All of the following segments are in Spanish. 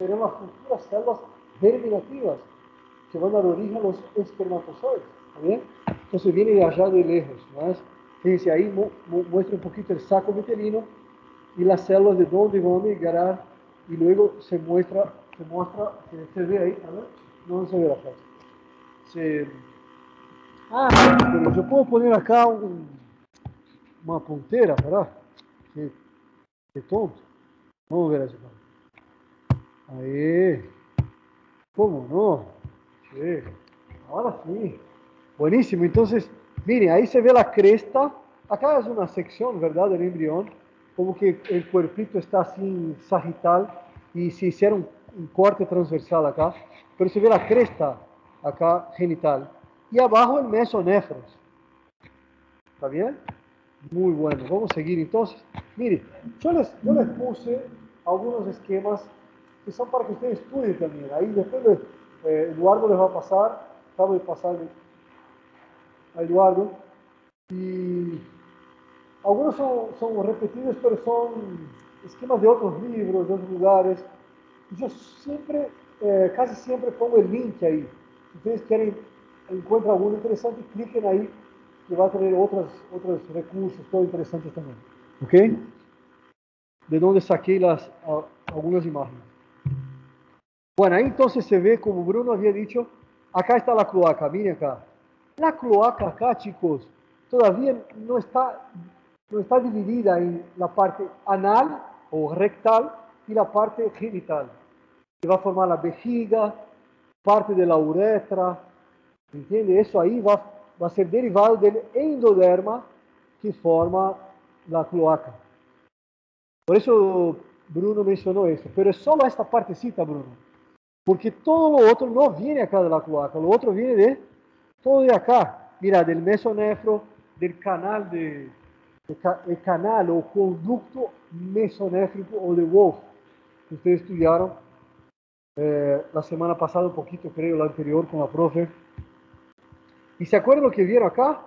serán las futuras células germinativas que van a dar origen a los espermatozoides. ¿Está bien? Entonces viene de allá de lejos. ¿No? Fíjense ahí, muestra un poquito el saco vitelino y las células de dónde van a migrar y luego se muestra, se ve ahí, a ver, no se ve la frase. Pero yo puedo poner acá una puntera, ¿verdad? Qué tonto. Vamos a ver eso. Ahí. ¿Cómo no? Sí. Ahora sí. Buenísimo. Entonces, miren, ahí se ve la cresta. Acá es una sección, ¿verdad? Del embrión. Como que el cuerpito está así sagital y se hiciera un corte transversal acá. Pero se ve la cresta acá genital. Y abajo el mesonefros. ¿Está bien? Muy bueno. Vamos a seguir entonces. Mire, yo les puse algunos esquemas que son para que ustedes estudien también. Ahí después Eduardo les va a pasar. Acabo de pasarle a Eduardo. Y algunos son repetidos, pero son esquemas de otros libros, de otros lugares. Y yo siempre, casi siempre pongo el link ahí. Si ustedes quieren, encuentran alguno interesante, cliquen ahí, que va a tener otros recursos, todo interesantes también. ¿Ok? De donde saqué algunas imágenes. Bueno, ahí entonces se ve, como Bruno había dicho, acá está la cloaca, miren acá. La cloaca acá, chicos, todavía no está dividida en la parte anal o rectal y la parte genital, que va a formar la vejiga, parte de la uretra, ¿entiende? Eso ahí va a ser derivado del endoderma que forma la cloaca. Por eso Bruno mencionó eso, pero es solo esta partecita, Bruno, porque todo lo otro no viene acá de la cloaca, lo otro viene de todo de acá, mira, del mesonefro, del canal el canal o conducto mesonéfrico o de Wolff, que ustedes estudiaron la semana pasada un poquito, creo, la anterior con la profe. ¿Y se acuerdan lo que vieron acá?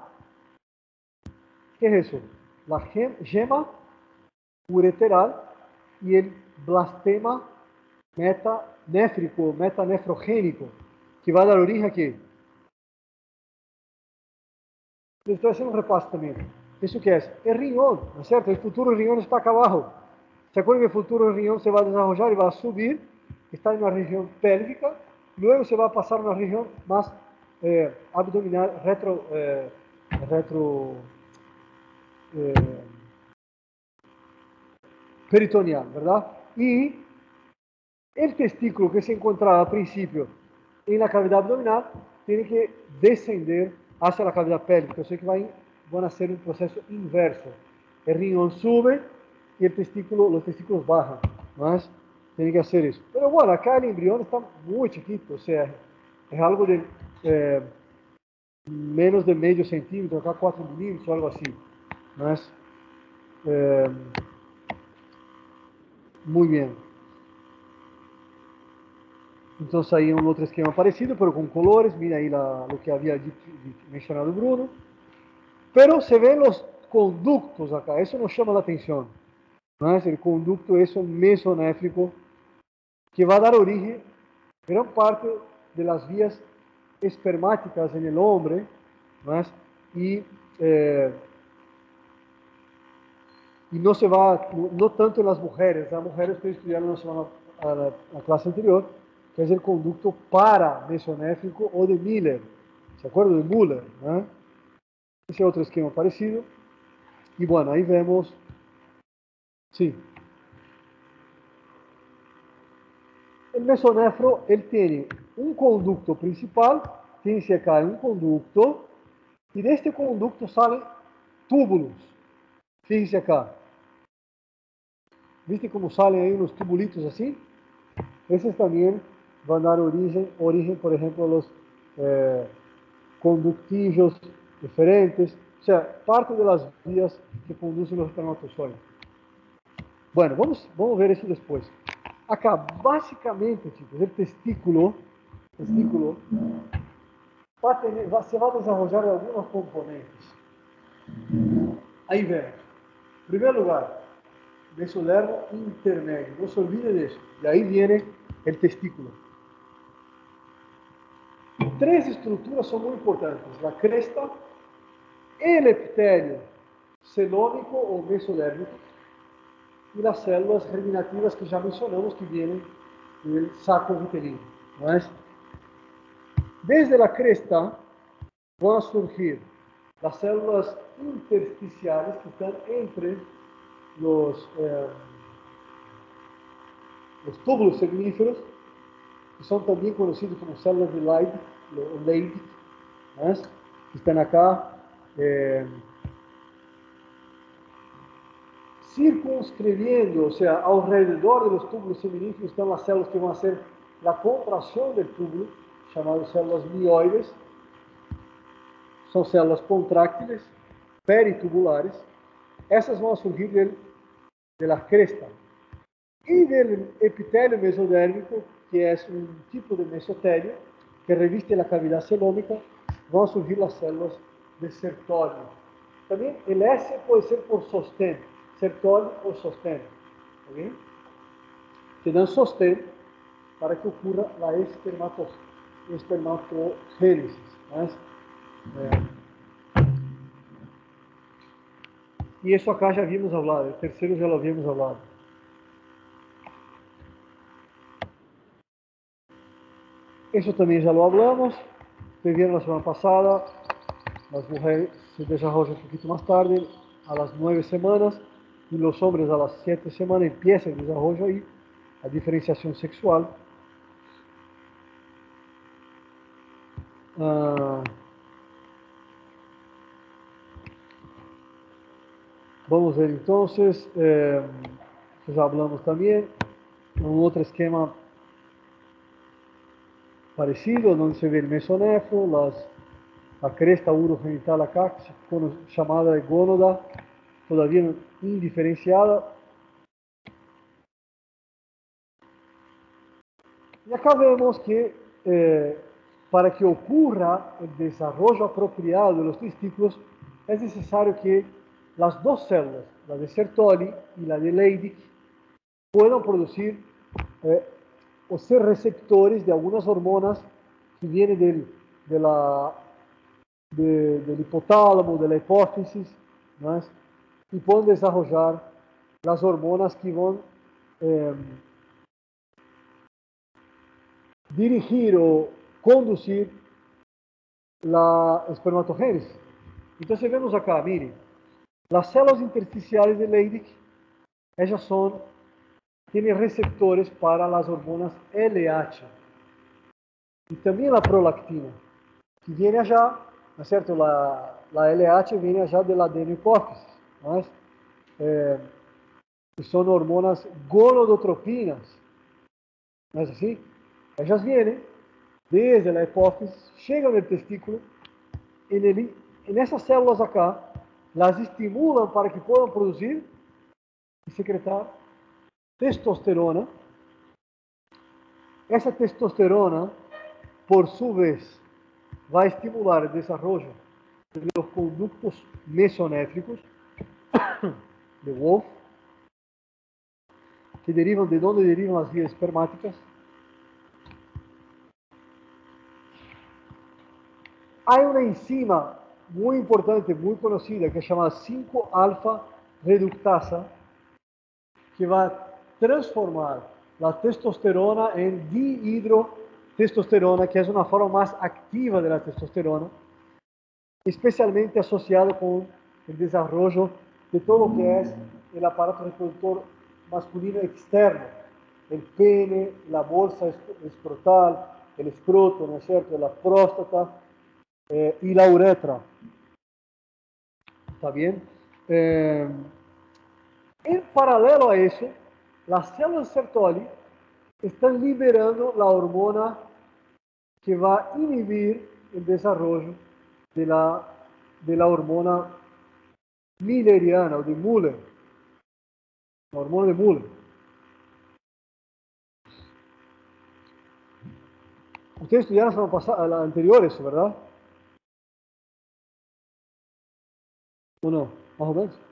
¿Qué es eso? La gema ureteral y el blastema metanéfrico, metanefrogénico, que va a dar origen a qué? Les estoy haciendo un repaso también. ¿Eso qué es? El riñón, ¿no es cierto? El futuro riñón está acá abajo. ¿Se acuerdan que el futuro riñón se va a desarrollar y va a subir? Está en una región pélvica, luego se va a pasar a una región más abdominal, eh, peritoneal, ¿verdad? Y el testículo que se encontraba al principio en la cavidad abdominal tiene que descender hacia la cavidad pélvica. O sea que van a hacer un proceso inverso. El riñón sube y los testículos bajan. ¿No? Tiene que hacer eso. Pero bueno, acá el embrión está muy chiquito, o sea, es algo de menos de medio centímetro, acá 4 milímetros o algo así. ¿No? Muy bien. Entonces ahí un otro esquema parecido, pero con colores. Mira ahí lo que había mencionado Bruno. Pero se ven los conductos acá, eso nos llama la atención. ¿No? El conducto es un mesonéfrico que va a dar origen a gran parte de las vías espermáticas en el hombre, ¿no? y, eh, y no tanto en las mujeres. Las mujeres que estudiaron la clase anterior, que es el conducto paramesonéfrico o de Miller. ¿Se acuerdan de Müller? ¿No? Ese otro esquema parecido. Y bueno, ahí vemos, sí, el mesonefro, él tiene un conducto principal, fíjense acá, un conducto, y de este conducto salen túbulos. Fíjense acá. ¿Viste cómo salen ahí unos tubulitos así? Esos también van a dar origen por ejemplo, a los conductillos diferentes, o sea, parte de las vías que conducen los espermatozoides. Bueno, vamos a ver eso después. Acá, básicamente, chicos, el testículo se va a desarrollar algunos componentes. Ahí ven. En primer lugar, mesodermo intermedio. No se olvide de eso. Y ahí viene el testículo. Tres estructuras son muy importantes: la cresta, el epitelio celónico o mesodérmico y las células germinativas que ya mencionamos que vienen del saco uterino. ¿No es? Desde la cresta van a surgir las células intersticiales que están entre los túbulos seminíferos, que son también conocidos como células de Leydig, o Leydig, ¿no? Que están acá circunscribiendo, o sea, alrededor de los túbulos seminíferos están las células que van a hacer la contracción del túbulo, llamadas células mioides. Son células contráctiles, peritubulares. Essas vão surgir de la cresta. E del epitelio mesodérmico, que é um tipo de mesotélio, que reviste a cavidade celômica, vão surgir as células de Sertoli. Também, o S pode ser por sostén, Sertoli ou sostén. ¿Okay? Que dão sostén para que ocorra a espermatogênese. E isso acá já havíamos falado, o terceiro já lo havíamos falado. Isso também já lo hablamos, que vieron la semana pasada. Las mujeres se desarrollan un poquito más tarde, a las 9 semanas, y los hombres a las 7 semanas empieza el desarrollo ahí, a diferenciación sexual. Vamos ver entonces, ya hablamos también, un otro esquema parecido, donde se ve el mesonefro, la cresta urogenital acá, llamada de gónoda, todavía indiferenciada. Y acá vemos que para que ocurra el desarrollo apropiado de los testículos, es necesario que las dos células, la de Sertoli y la de Leydig, puedan producir o ser receptores de algunas hormonas que vienen del hipotálamo, de la hipófisis, ¿no es? Y pueden desarrollar las hormonas que van dirigir o conducir la espermatogénesis. Entonces vemos acá, miren, las células intersticiales de Leydig, ellas tienen receptores para las hormonas LH y también la prolactina, que viene allá, ¿no es cierto? La LH viene allá del adenohipófisis, ¿no es? Que son hormonas gonodotropinas, ¿no es así? Ellas vienen desde la hipófisis, llegan al testículo, en esas células acá, las estimulan para que puedan producir y secretar testosterona. Esa testosterona, por su vez, va a estimular el desarrollo de los conductos mesonéfricos de Wolff, que derivan de donde derivan las vías espermáticas. Hay una enzima muy importante, muy conocida, que se llama 5-alfa reductasa, que va a transformar la testosterona en dihidrotestosterona, que es una forma más activa de la testosterona, especialmente asociada con el desarrollo de todo lo que es el aparato reproductor masculino externo, el pene, la bolsa escrotal, el escroto, ¿no es cierto?, la próstata y la uretra. ¿Está bien? En paralelo a eso, las células Sertoli están liberando la hormona que va a inhibir el desarrollo de la hormona mülleriana o de Müller, la hormona de Müller. Ustedes estudiaron la semana pasada, la anterior eso, ¿verdad? ¿O no? Más o menos.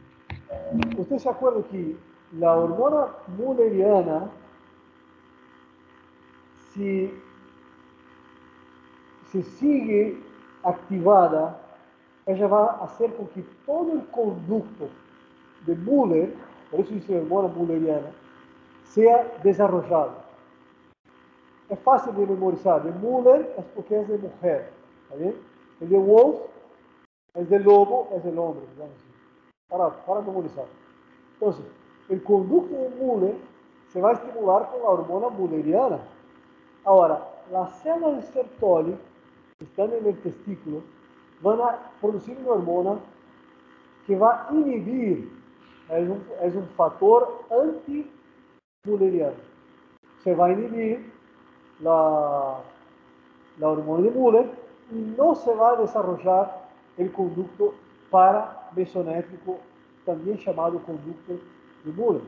Ustedes se acuerdan que la hormona mülleriana si se sigue activada, ella va a hacer con que todo el conducto de Müller, por eso dice hormona mülleriana, sea desarrollado. Es fácil de memorizar. De Müller es porque es de mujer. ¿Está bien? El de Wolf es de lobo, es del hombre. Digamos así. Para memorizar. Entonces, el conducto de Müller se va a estimular con la hormona mülleriana. Ahora, las células de Sertoli que están en el testículo van a producir una hormona que va a inhibir, es un factor anti-mülleriano. Se va a inhibir la hormona de Müller y no se va a desarrollar el conducto paramesonétrico, también llamado conducto de Müller.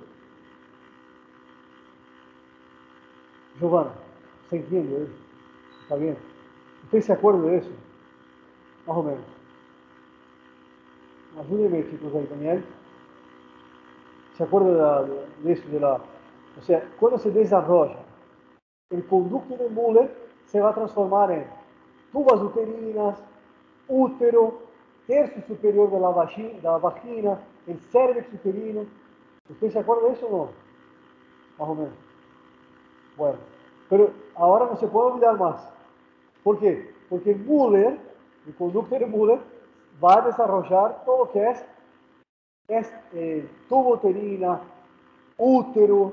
Giovanna, ¿se entiende eso? ¿Está bien? ¿Usted se acuerda de eso? Más o menos. Ayúdeme, chicos, ahí, Daniel. ¿Se acuerda de eso? O sea, cuando se desarrolla el conducto de Müller, se va a transformar en tubas uterinas, útero, tercio superior de la vagina, el cervix uterino. ¿Usted se acuerda de eso o no? Más o menos. Bueno, pero ahora no se puede olvidar más. ¿Por qué? Porque Müller, el conducto de Müller, va a desarrollar todo lo que es tubo uterina, útero,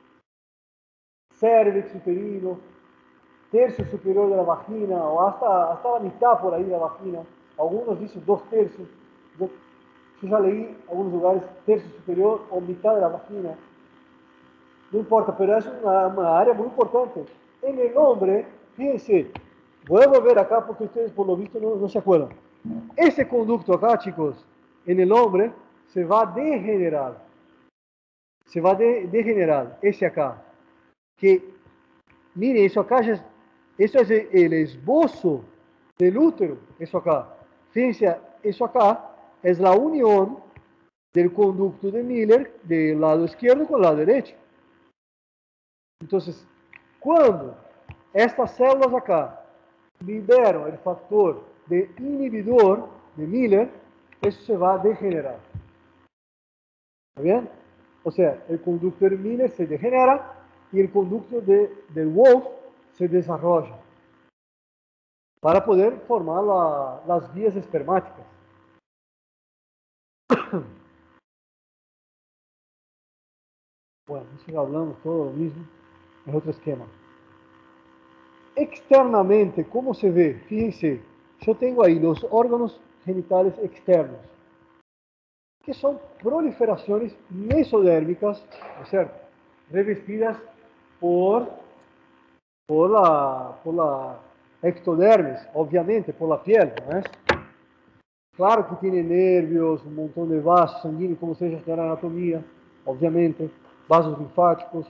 cervix uterino, tercio superior de la vagina, o hasta la mitad por ahí de la vagina. Algunos dicen 2/3. Yo ya leí en algunos lugares tercio superior o mitad de la vagina. No importa, pero es una área muy importante. En el hombre, fíjense, voy a volver acá porque ustedes por lo visto no se acuerdan. Ese conducto acá, chicos, en el hombre se va a degenerar. Se va a degenerar, ese acá. Que, mire, eso acá eso es el esbozo del útero, eso acá. Fíjense, eso acá es la unión del conducto de Miller del lado izquierdo con el lado derecho. Entonces, cuando estas células acá liberan el factor de inhibidor de Miller, eso se va a degenerar. ¿Está bien? O sea, el conducto de Miller se degenera y el conducto del Wolf se desarrolla para poder formar las vías espermáticas. Bueno, eso ya hablamos todo lo mismo, es otro esquema. Externamente, ¿cómo se ve? Fíjense, yo tengo ahí los órganos genitales externos, que son proliferaciones mesodérmicas, ¿no es cierto? Revestidas por, por la ectodermis, obviamente, por la piel, ¿no es? Claro que tiene nervios, un montón de vasos sanguíneos, como se llama la anatomía, obviamente, vasos linfáticos,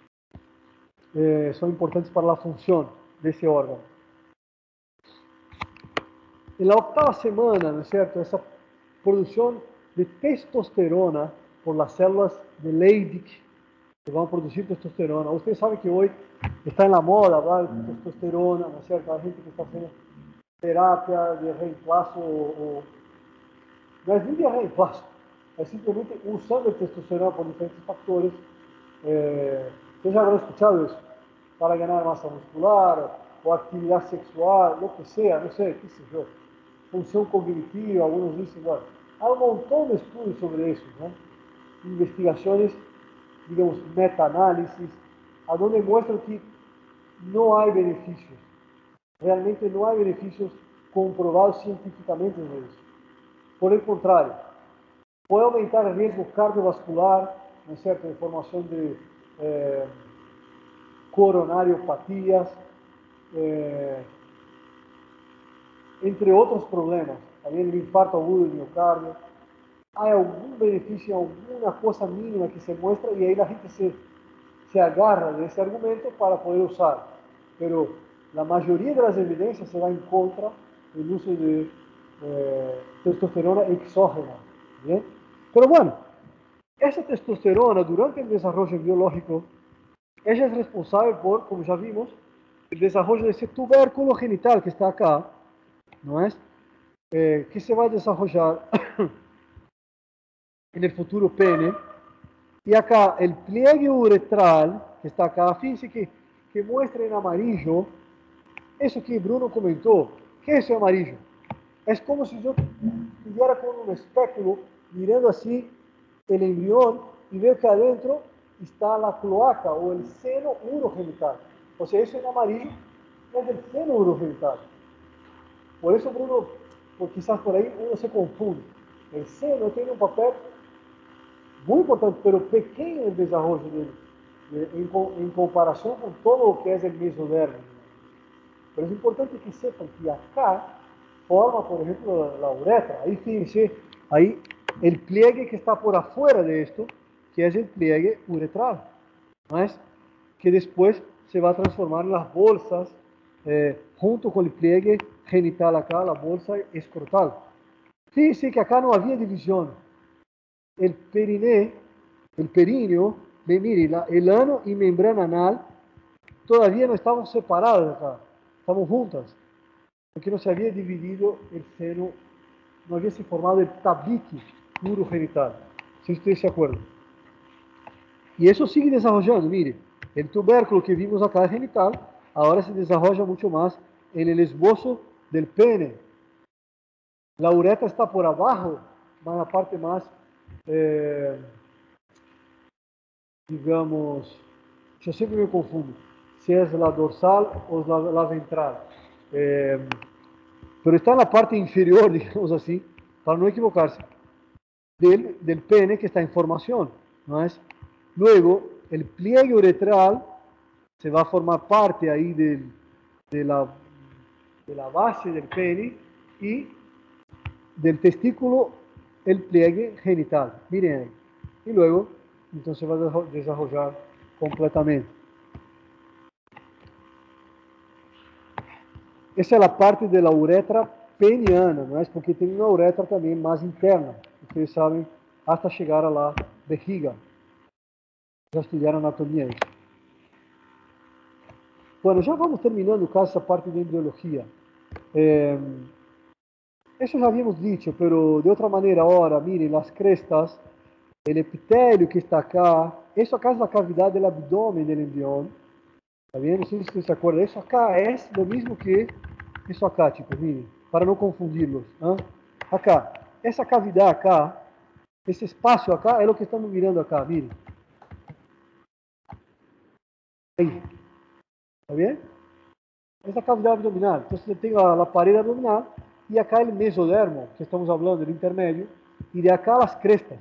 son importantes para la función de ese órgano. En la octava semana, ¿no es cierto?, esa producción de testosterona por las células de Leydig que van a producir testosterona. Usted sabe que hoy está en la moda hablar de testosterona, ¿no es cierto? Hay gente que está haciendo terapia de reemplazo no es ni de reemplazo, es simplemente usando el testosterona por diferentes factores. Ustedes ya habrán escuchado eso, para ganar masa muscular o actividad sexual, lo que sea, no sé, qué sé yo, función cognitiva, algunos dicen, bueno, hay un montón de estudios sobre eso, ¿no? Investigaciones, digamos, meta-análisis, a donde muestran que no hay beneficios, realmente no hay beneficios comprobados científicamente de eso. Por el contrario, puede aumentar el riesgo cardiovascular, ¿no es cierto?, de formación de coronariopatías, entre otros problemas, también el infarto agudo del miocardio. Hay algún beneficio, alguna cosa mínima que se muestra y ahí la gente se agarra de ese argumento para poder usar. Pero la mayoría de las evidencias se va en contra del uso de testosterona exógena. ¿Bien? Pero bueno, esa testosterona durante el desarrollo biológico, ella es responsable por, como ya vimos, el desarrollo de ese tubérculo genital que está acá, ¿no es? Que se va a desarrollar en el futuro pene. Y acá el pliegue uretral, que está acá, fíjense que muestra en amarillo eso que Bruno comentó. ¿Qué es ese amarillo? Es como si yo estuviera con un espéculo mirando así el embrión y veo que adentro está la cloaca o el seno urogenital. O sea, eso en amarillo es el seno urogenital. Por eso, Bruno, pues quizás por ahí uno se confunde. El seno tiene un papel muy importante, pero pequeño en el desarrollo en comparación con todo lo que es el mesodermo. Pero es importante que sepan que acá forma, por ejemplo, la uretra. Ahí fíjense, ahí el pliegue que está por afuera de esto, que es el pliegue uretral, ¿no es? Que después se va a transformar en las bolsas, junto con el pliegue genital acá, la bolsa escrotal. Fíjense que acá no había división. El periné, el períneo, mire, el ano y membrana anal todavía no estaban separados acá, estaban juntas, porque no se había dividido el seno, no había se formado el tabique urogenital, si ustedes se acuerdan. Y eso sigue desarrollando, mire, el tubérculo que vimos acá genital, ahora se desarrolla mucho más en el esbozo del pene. La uretra está por abajo, más la parte más, digamos, yo siempre me confundo, si es la dorsal o la ventral. Pero está en la parte inferior, digamos así, para no equivocarse, del pene que está en formación, ¿no es? Luego, el pliegue uretral se va a formar parte ahí de, la, de la base del pene y del testículo el pliegue genital. Miren ahí. Y luego, entonces va a desarrollar completamente. Essa é a parte da uretra peniana, não é? Porque tem uma uretra também mais interna. Vocês sabem, até chegar a lá, bexiga. Já estudaram anatomia isso. Bueno, já vamos terminando casi essa parte de embriologia. Eso já habíamos dicho, pero de outra maneira, ahora, miren, as crestas, o epitélio que está acá, isso acá é a cavidade do abdômen do embrião. Está bien? No sé si ustedes se acuerdan. Eso acá es lo mismo que eso acá, chicos, miren, para no confundirlos. ¿Ah? Acá, esa cavidad acá, ese espacio acá, es lo que estamos mirando acá, miren. Ahí. ¿Está bien? Esa cavidad abdominal. Entonces yo tengo la pared abdominal y acá el mesodermo, que estamos hablando, el intermedio, y de acá las crestas.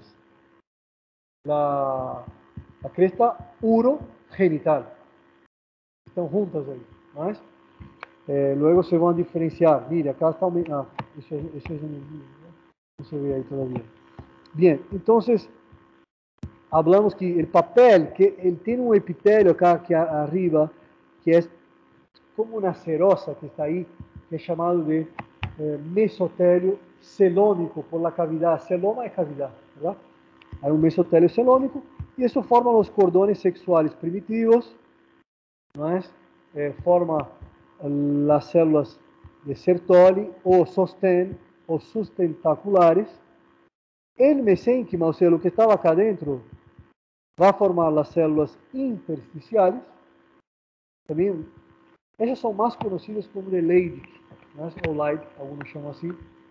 La cresta urogenital. Están juntas ahí. ¿No es? Luego se van a diferenciar. Mire, acá está... eso es no se ve ahí todavía. Bien, entonces hablamos que el papel, que él tiene un epitelio acá que arriba, que es como una cerosa que está ahí, que es llamado de mesotelio celónico por la cavidad. Celoma es cavidad, ¿verdad? Hay un mesotelio celónico y eso forma los cordones sexuales primitivos, ¿no es? Forma las células de Sertoli o sostén o sustentaculares. El mesénquima, o sea, lo que estaba acá adentro, va a formar las células intersticiales. También, ellas son más conocidas como de Leydig, ¿no? O Leydig, algunos llaman así.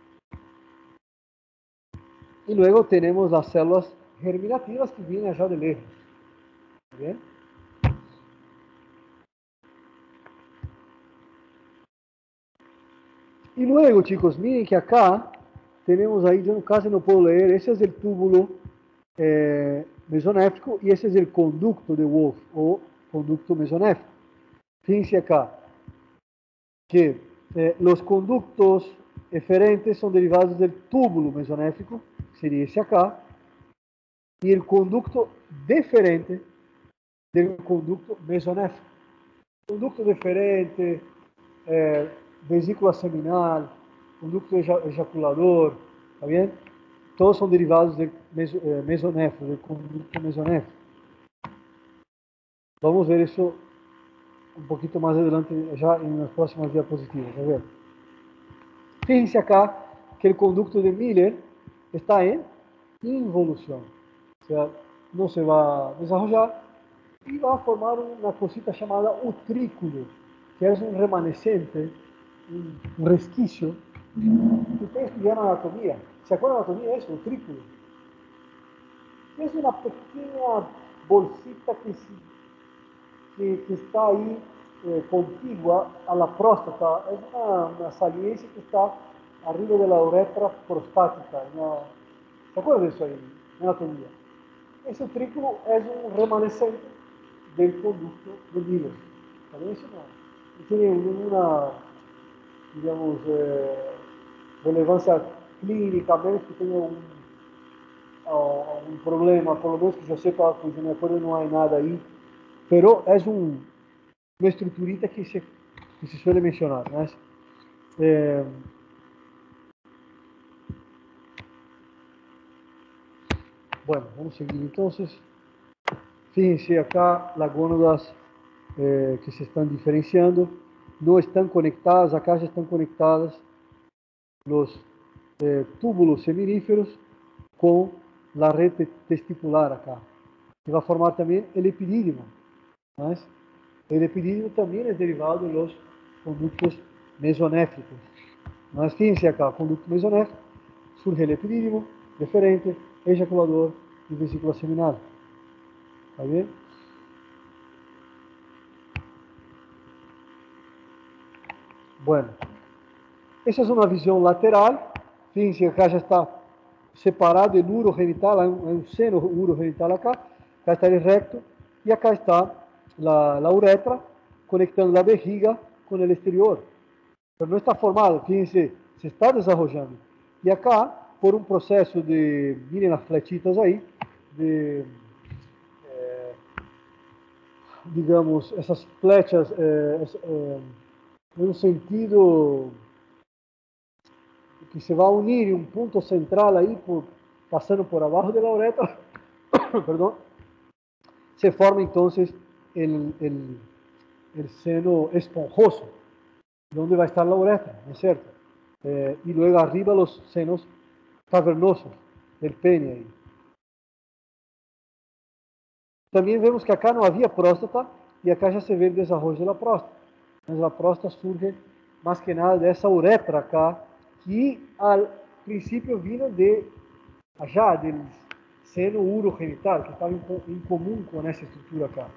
Y luego tenemos las células germinativas que vienen allá de lejos. ¿Bien? Y luego, chicos, miren que acá tenemos ahí, yo casi no puedo leer, ese es el túbulo mesonéfrico y ese es el conducto de Wolff o conducto mesonéfrico. Fíjense acá que los conductos eferentes son derivados del túbulo mesonéfrico, sería ese acá, y el conducto deferente del conducto mesonéfrico. Conducto deferente, vesícula seminal, conducto ejaculador, ¿está bien? Todos son derivados del mesonéfrico, del conducto mesonéfrico. Vamos ver eso un poquito más adelante, ya en las próximas diapositivas. A ver. Fíjense acá que el conducto de Miller está en involución. O sea, no se va a desarrollar y va a formar una cosita llamada utrículo, que es un remanescente, un resquicio. Ustedes estudiaron anatomía. ¿Se acuerdan de anatomía de eso? Utrículo. Es una pequeña bolsita que está ahí contigua a la próstata. Es una saliencia que está arriba de la uretra prostática. ¿Se acuerdan de eso ahí? En anatomía. Ese utrículo es un remanescente del conducto de Miller. ¿Saben eso? No tiene ninguna, digamos, relevancia clínica, menos que tenga un problema, por lo menos que yo sepa, pues yo me acuerdo, no hay nada ahí, pero es una estructurita que se suele mencionar, ¿no? Eh, bueno, vamos a seguir entonces. Fíjense acá las gónadas que se están diferenciando, no están conectadas, acá ya están conectadas los túbulos seminíferos con la red testicular acá, que va a formar también el epidídimo. Mas el epidídimo también es derivado de los conductos mesonéficos. Mas fíjense acá, conducto mesonéfico, surge el epidídimo, deferente, ejaculador y vesícula seminal. ¿Está bien? Bueno, esa es una visión lateral. Fíjense, acá ya está separado el urogenital, hay un seno urogenital acá está el recto, y acá está la uretra conectando la vejiga con el exterior. Pero no está formado, fíjense, se está desarrollando. Y acá, por un proceso de, miren las flechitas ahí, de, digamos, essas flechas en un sentido que se va a unir un punto central ahí, pasando por abajo de la uretra, perdón, se forma entonces el seno esponjoso, donde va a estar la uretra, ¿no es cierto? Y luego arriba los senos cavernosos del pene ahí. También vemos que acá no había próstata y acá ya se ve el desarrollo de la próstata. Entonces la próstata surge más que nada de esa uretra acá, que al principio vino de allá, del seno urogenital, que estaba en común con esa estructura acá.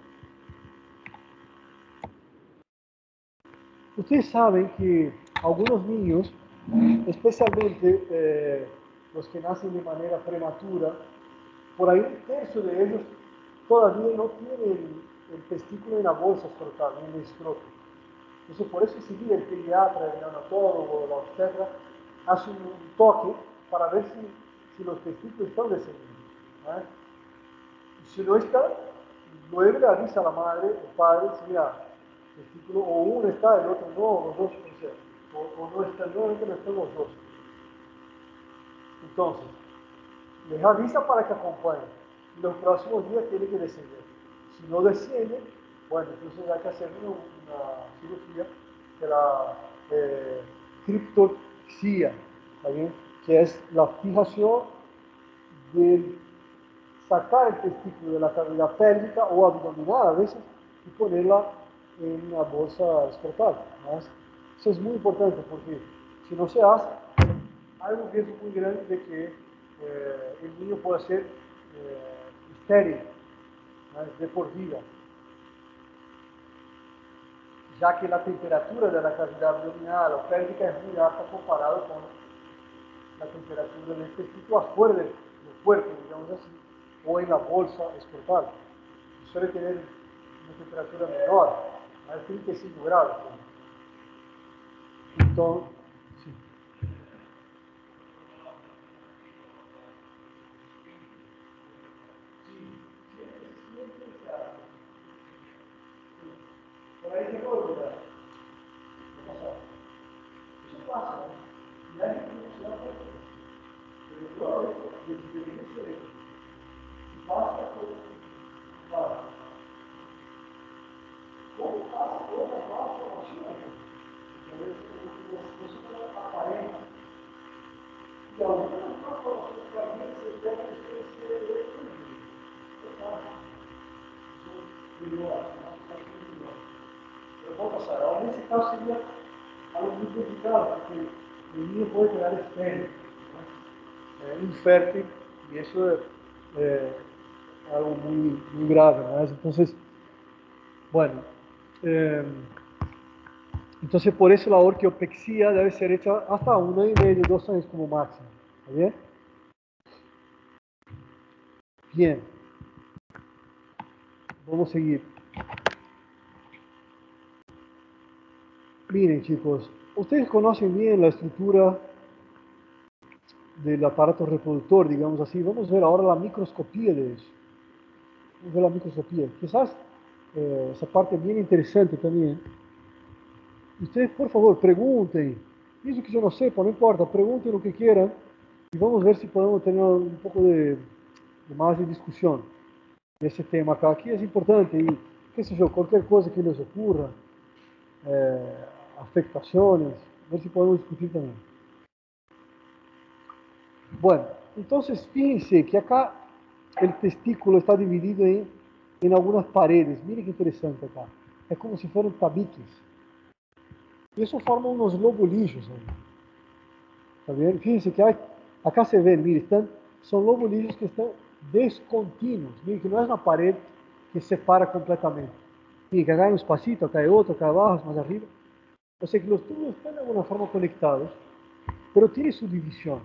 Ustedes saben que algunos niños, especialmente los que nacen de manera prematura, por ahí un tercio de ellos todavía no tienen el testículo en la bolsa escrotal, en el escroto. Entonces, por eso enseguida el pediatra, el neonatólogo, la obstetra, hace un toque para ver si los testículos están descendiendo. ¿Eh? Si no está, luego le avisa a la madre, el padre, si mira, testículo, o uno está, el otro no, los dos, o no está, nuevamente no están los dos. Entonces, les avisa para que acompañen. Y los próximos días tiene que descender. Si no desciende, bueno, entonces hay que hacer una cirugía de la criptoxia, ¿está bien? Que es la fijación de sacar el testículo de la cavidad pélvica o abdominal a veces y ponerla en una bolsa escrotal. ¿No? Eso es muy importante porque si no se hace, hay un riesgo muy grande de que el niño pueda ser estéril, ¿no? De por vida, ya que la temperatura de la cavidad abdominal o pélvica es muy alta comparado con la temperatura del testículo afuera del cuerpo, digamos así, o en la bolsa escrotal. Suele tener una temperatura menor, a 35 grados. Entonces, sí. Por ahí se puede olvidar. ¿Qué pasa? Eso pasa. Y hay gente que se da cuenta. Pero yo, desde que yo sé, basta con. Claro. Y algunas transformaciones también se deben ser pero puede pasar. Ahora, en ese caso sería algo muy complicado, porque el niño puede quedar estéril, infértil, y eso es algo muy grave, ¿no? Entonces, bueno, eh, entonces por eso la orquiopexia debe ser hecha hasta 1,5, 2 años como máximo. ¿Está bien? Bien, vamos a seguir. Miren, chicos, ustedes conocen bien la estructura del aparato reproductor, digamos así. Vamos a ver ahora la microscopía de eso. Vamos a ver la microscopía. Quizás esa parte es bien interesante también. Ustedes, por favor, pregunten. Pienso que yo no sepa, no importa, pregunten lo que quieran y vamos a ver si podemos tener un poco de más de discusión de ese tema acá. Aquí es importante y, qué sé yo, cualquier cosa que les ocurra, eh, afectaciones, a ver si podemos discutir también. Bueno, entonces fíjense que acá el testículo está dividido en algunas paredes. Miren qué interesante acá. Es como si fueran tabiques. Y eso forma unos lobulillos ahí. ¿Está bien? Fíjense que acá se ven, miren, son lobulillos que están descontinuos. Miren que no es una pared que separa completamente. Miren que acá hay un espacito, acá hay otro, acá abajo, más arriba. O sea que los túbulos están de alguna forma conectados, pero tiene su división.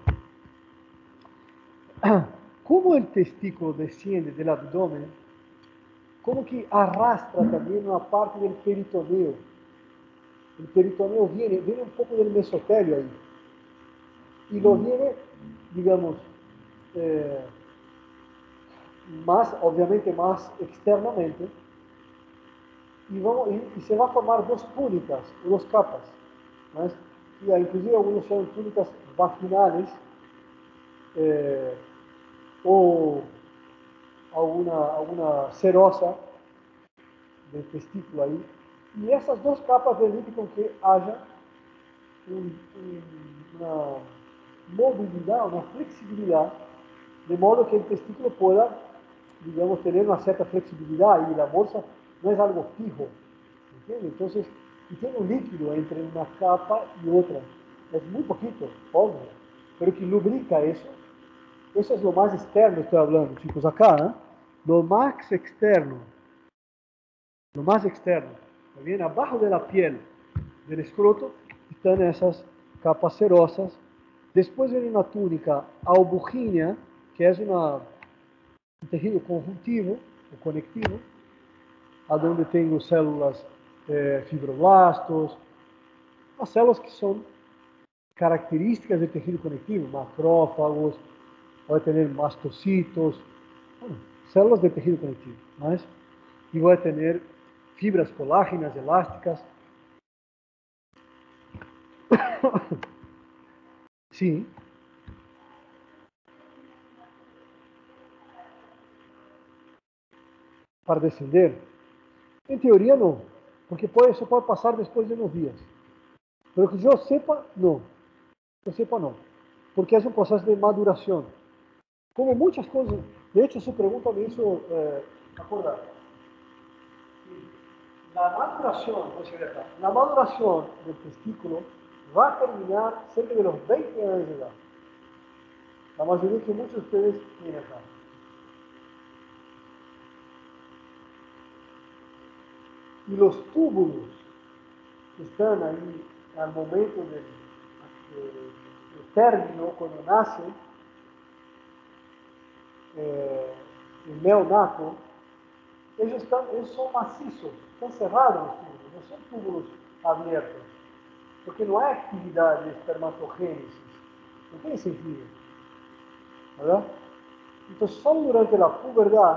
Como el testículo desciende del abdomen, como que arrastra también una parte del peritoneo. El peritoneo viene un poco del mesotelio ahí. Y lo viene, digamos, eh, más, obviamente más externamente, y se va a formar dos túnicas, dos capas. ¿No es? Y inclusive algunos son túnicas vaginales eh, o alguna serosa del testículo ahí. Y esas dos capas permiten que haya una movilidad, una flexibilidad, de modo que el testículo pueda, digamos, tener una cierta flexibilidad y la bolsa no es algo fijo, ¿entiendes? Entonces, y tiene un líquido entre una capa y otra, es muy poquito, obvio, pero que lubrica eso. Eso es lo más externo, estoy hablando, chicos, acá, ¿eh? Lo más externo, bien abajo de la piel del escroto están esas capas serosas. Después viene una túnica albugínea, que es un tejido conjuntivo o conectivo, a donde tengo células fibroblastos, as células que son características del tejido conectivo, macrófagos, puede tener mastocitos, bueno, células del tejido conectivo, ¿no es? Y voy a tener fibras colágenas, elásticas. Sí, para descender. En teoría no, porque eso puede pasar después de unos días. Pero que yo sepa, no. Que yo sepa, no. Porque es un proceso de maduración. Como muchas cosas, de hecho su pregunta me hizo acordar. La maduración del testículo va a terminar cerca de los 20 años de edad. La mayoría que muchos de ustedes tienen acá. Y los túbulos que están ahí al momento del término, cuando nace el neonato, ellos son macizos, están cerrados los túbulos, no son túbulos abiertos, porque no hay actividad de espermatogénesis, no tiene sentido, ¿verdad? Entonces, solo durante la pubertad,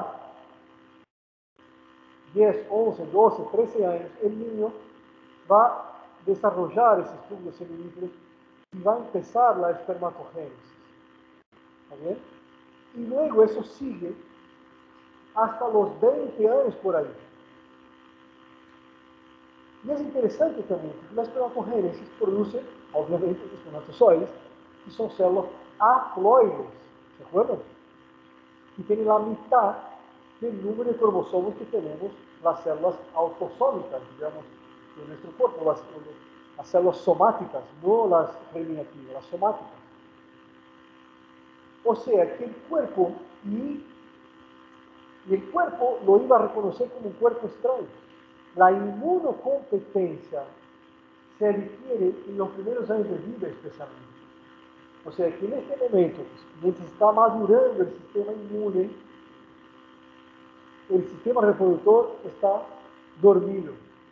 10, 11, 12, 13 años, el niño va a desarrollar esos túbulos seminíferos y va a empezar la espermatogénesis. ¿Está bien? Y luego eso sigue hasta los 20 años por ahí. Y es interesante también, porque la espermatogénesis produce, obviamente, espermatozoides, que son células haploides, ¿se acuerdan? Y tienen la mitad del número de cromosomas que tenemos las células autosómicas, digamos, de nuestro cuerpo, las células somáticas, no las germinativas, las somáticas. O sea, que el cuerpo, y el cuerpo lo iba a reconocer como un cuerpo extraño. La inmunocompetencia se adquiere en los primeros años de vida especialmente. O sea que en este momento, mientras está madurando el sistema inmune, el sistema reproductor está dormido.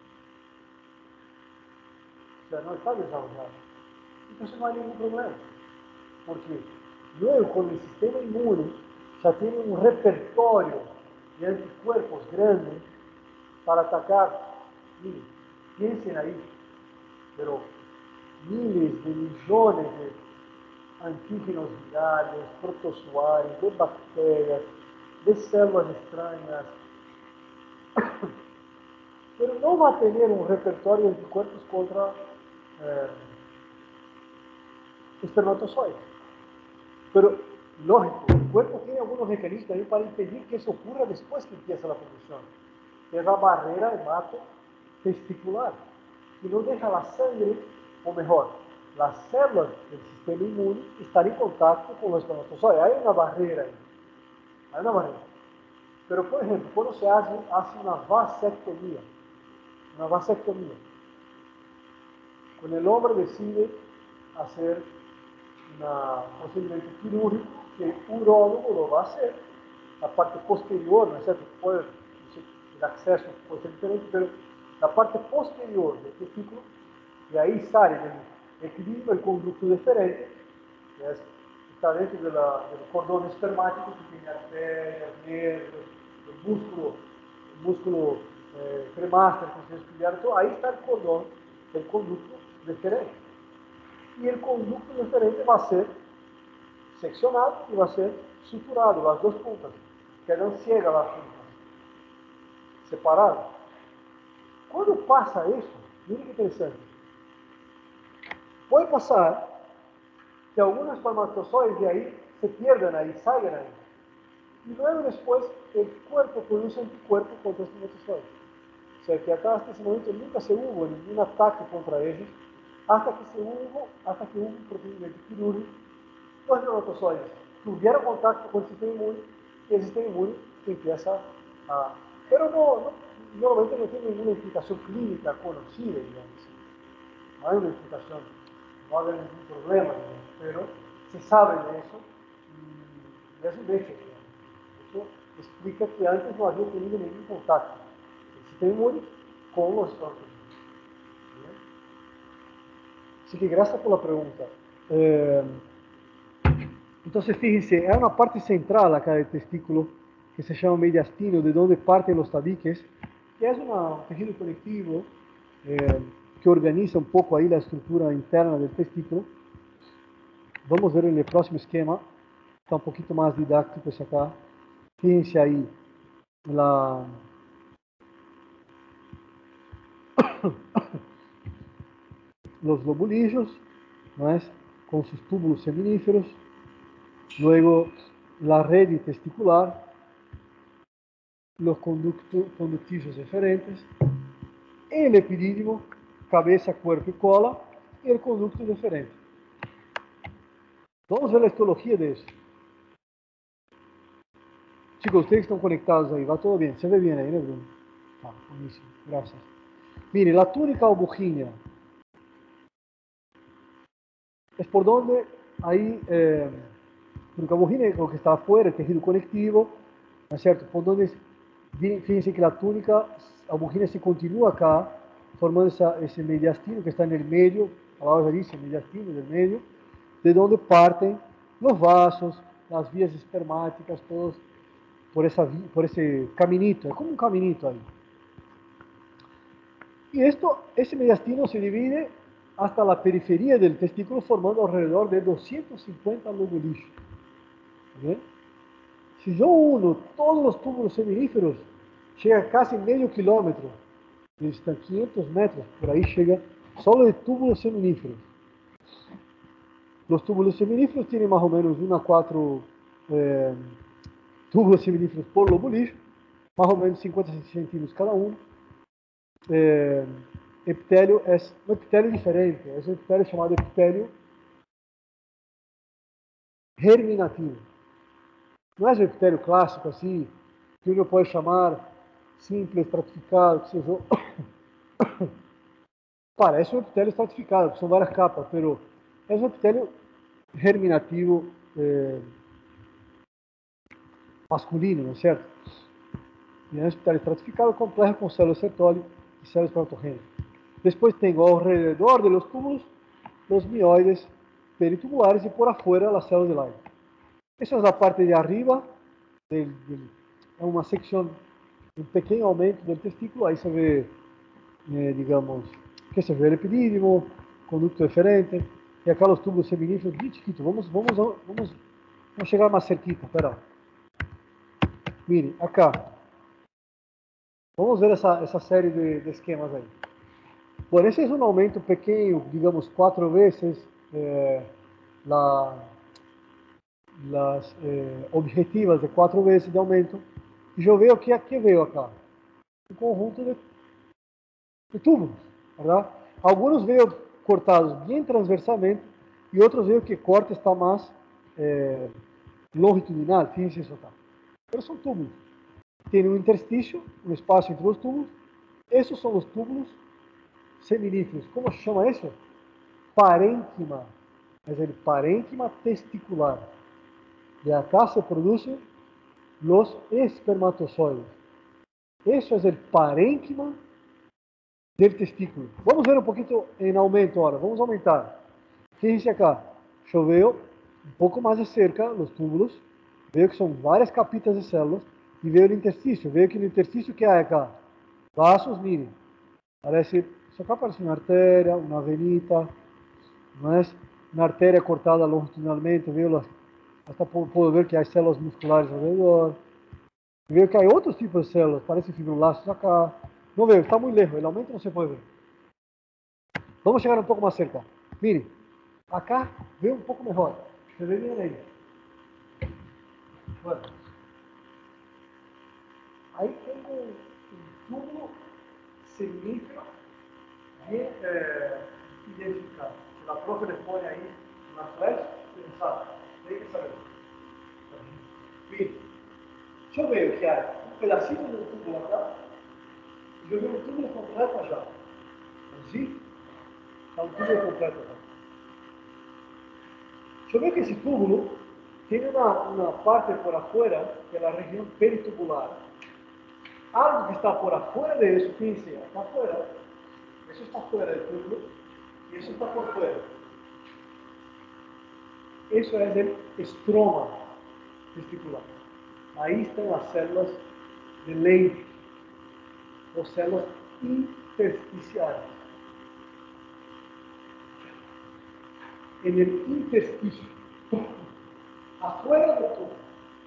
O sea, no está desarrollado. Entonces no hay ningún problema. Porque luego con el sistema inmune ya tiene un repertorio de anticuerpos grande para atacar. Miren, piensen ahí, pero miles de millones de antígenos virales, protozoarios, de bacterias, de células extrañas, pero no va a tener un repertorio de anticuerpos contra eh, espermatozoides. Pero, lógico, el cuerpo tiene algunos mecanismos también para impedir que eso ocurra después que empieza la producción. Es la barrera hemato testicular, que no deja la sangre, o mejor, las células del sistema inmune estar en contacto con los espermatozoides. Hay una barrera ahí, hay una barrera. Pero, por ejemplo, cuando se hace una vasectomía, cuando el hombre decide hacer un procedimiento quirúrgico, que el urólogo lo va a hacer, la parte posterior, ¿no es cierto? El acceso puede ser diferente, pero la parte posterior del testículo, de ahí sale del equilibrio el conducto deferente, que está dentro del cordón espermático, que tiene arterias, nervios, el músculo cremaster, que se estudiar, todo, ahí está el cordón, el conducto deferente. Y el conducto deferente va a ser seccionado y va a ser suturado, las dos puntas. Quedan ciegas las puntas, separadas. Quando passa isso, mira que interessante. Pode passar que algunos espermatozoides de ahí se pierdan ahí, salgan ahí. Y luego después el cuerpo produce anticuerpos contra estos espermatozoides. O sea que hasta ese momento nunca se hubo ningún ataque contra ellos, hasta que hubo un procedimiento quirúrgico. Los espermatozoides tuvieron contacto con el sistema inmune y el sistema inmune empieza a... Pero normalmente no tiene ninguna implicación clínica conocida, digamos. No hay una implicación, no va a haber ningún problema, digamos, pero se sabe de eso y es un hecho, digamos. Eso explica que antes no había tenido ningún contacto el sistema inmune con los espermatozoides. Así que gracias por la pregunta. Entonces, fíjense, hay una parte central acá del testículo que se llama mediastino, de donde parten los tabiques, que es un tejido conectivo eh, que organiza un poco ahí la estructura interna del testículo. Vamos ver en el próximo esquema, está un poquito más didáctico ese acá. Fíjense ahí, los lobulillos, ¿no es? Con sus túbulos seminíferos, luego la red testicular, los conductillos deferentes, el epidídimo, cabeza, cuerpo y cola, y el conducto deferente. Vamos ver la histología de eso. Chicos, ustedes están conectados ahí, va todo bien, se ve bien ahí, ¿no, Bruno? Ah, buenísimo, gracias. Mire, la túnica obugínea es por donde ahí, túnica obugínea es lo que está afuera, el tejido conectivo, ¿no es cierto? Por donde, fíjense que la túnica obugínea se continúa acá, formando ese mediastino que está en el medio, a la hora dice mediastino del medio, de donde parten los vasos, las vías espermáticas, todos por ese caminito, es como un caminito ahí. Y ese mediastino se divide hasta la periferia del testículo, formando alrededor de 250 lobulillos. ¿Bien? Si yo uno todos los túbulos seminíferos, llega a casi medio kilómetro eles estão 500 metros, por ahí llega solo de túbulos seminíferos. Los túbulos seminíferos tienen más o menos 1 a 4 túbulos seminíferos por lobo lixo, más o menos 50 centímetros cada uno. Epitélio é um epitélio diferente, é um epitélio chamado epitélio germinativo. Não é um epitélio clássico assim, que uno pode chamar simples, estratificado, que seja. Parece um epitélio estratificado, que são várias capas, mas é um epitélio germinativo masculino, não é certo? E é um epitélio estratificado complexo com células Sertoli e células espermatogênicas. Depois tem ao redor de los túbulos los mioides peritubulares y por afuera las células del aire. Esa es la parte de arriba, es una sección, un pequeño aumento del testículo, ahí se ve, digamos, que se ve el epidídimo, conducto deferente, y acá los túbulos seminíferos bien chiquitos. Vamos llegar más cerquita, espera. Mire, acá. Vamos ver essa série de esquemas aí. Bueno, esse é um aumento pequeno, digamos 4 vezes las objetivas de 4 vezes de aumento. E eu vejo que veio acá. Um conjunto de túbulos, verdade? Alguns veio cortados bem transversalmente e outros veio que o corte está mais longitudinal, fíjense isso acá. Mas são túbulos. Tem um interstício, um espaço entre os túbulos. Esses são os túbulos seminíferos. Como se chama isso? Parênquima. Es el parénquima testicular. De acá se producen los espermatozoides. Eso es el parénquima del testículo. Vamos ver un poquito en aumento ahora. Vamos a aumentar. Fíjense acá. Yo veo un poco más de cerca los túbulos. Veo que son varias capitas de células. Y veo el interstício. Veo que en el interstício que hay acá. Vasos, miren. Parece, isso acá parece una arteria, una venita. No es una arteria cortada longitudinalmente. Veo hasta puedo ver que hay células musculares alrededor. Veo que hay otros tipos de células, parecen fibroblastos acá. No veo, está muy lejos, el aumento no se puede ver. Vamos a llegar un poco más cerca. Mire, acá veo un poco mejor. Se ve bien ahí. Bueno, ahí tengo un túbulo seminífero bien identificado. Se la profe le pone ahí una flash, você sabe, tem que saber. Mire, yo veo que hay un pedacito de un túbulo acá y yo veo un túbulo completo allá. ¿Sí? Está un túbulo completo acá. Yo veo que ese túbulo tiene una parte por afuera, que es la región peritubular. Algo que está por afuera de eso, fíjense, acá afuera, eso está fuera del túbulo y eso está por fuera. Eso es el estroma testicular. Ahí están las células de Leydig, o células intersticiales. En el intersticio, afuera del túbulo.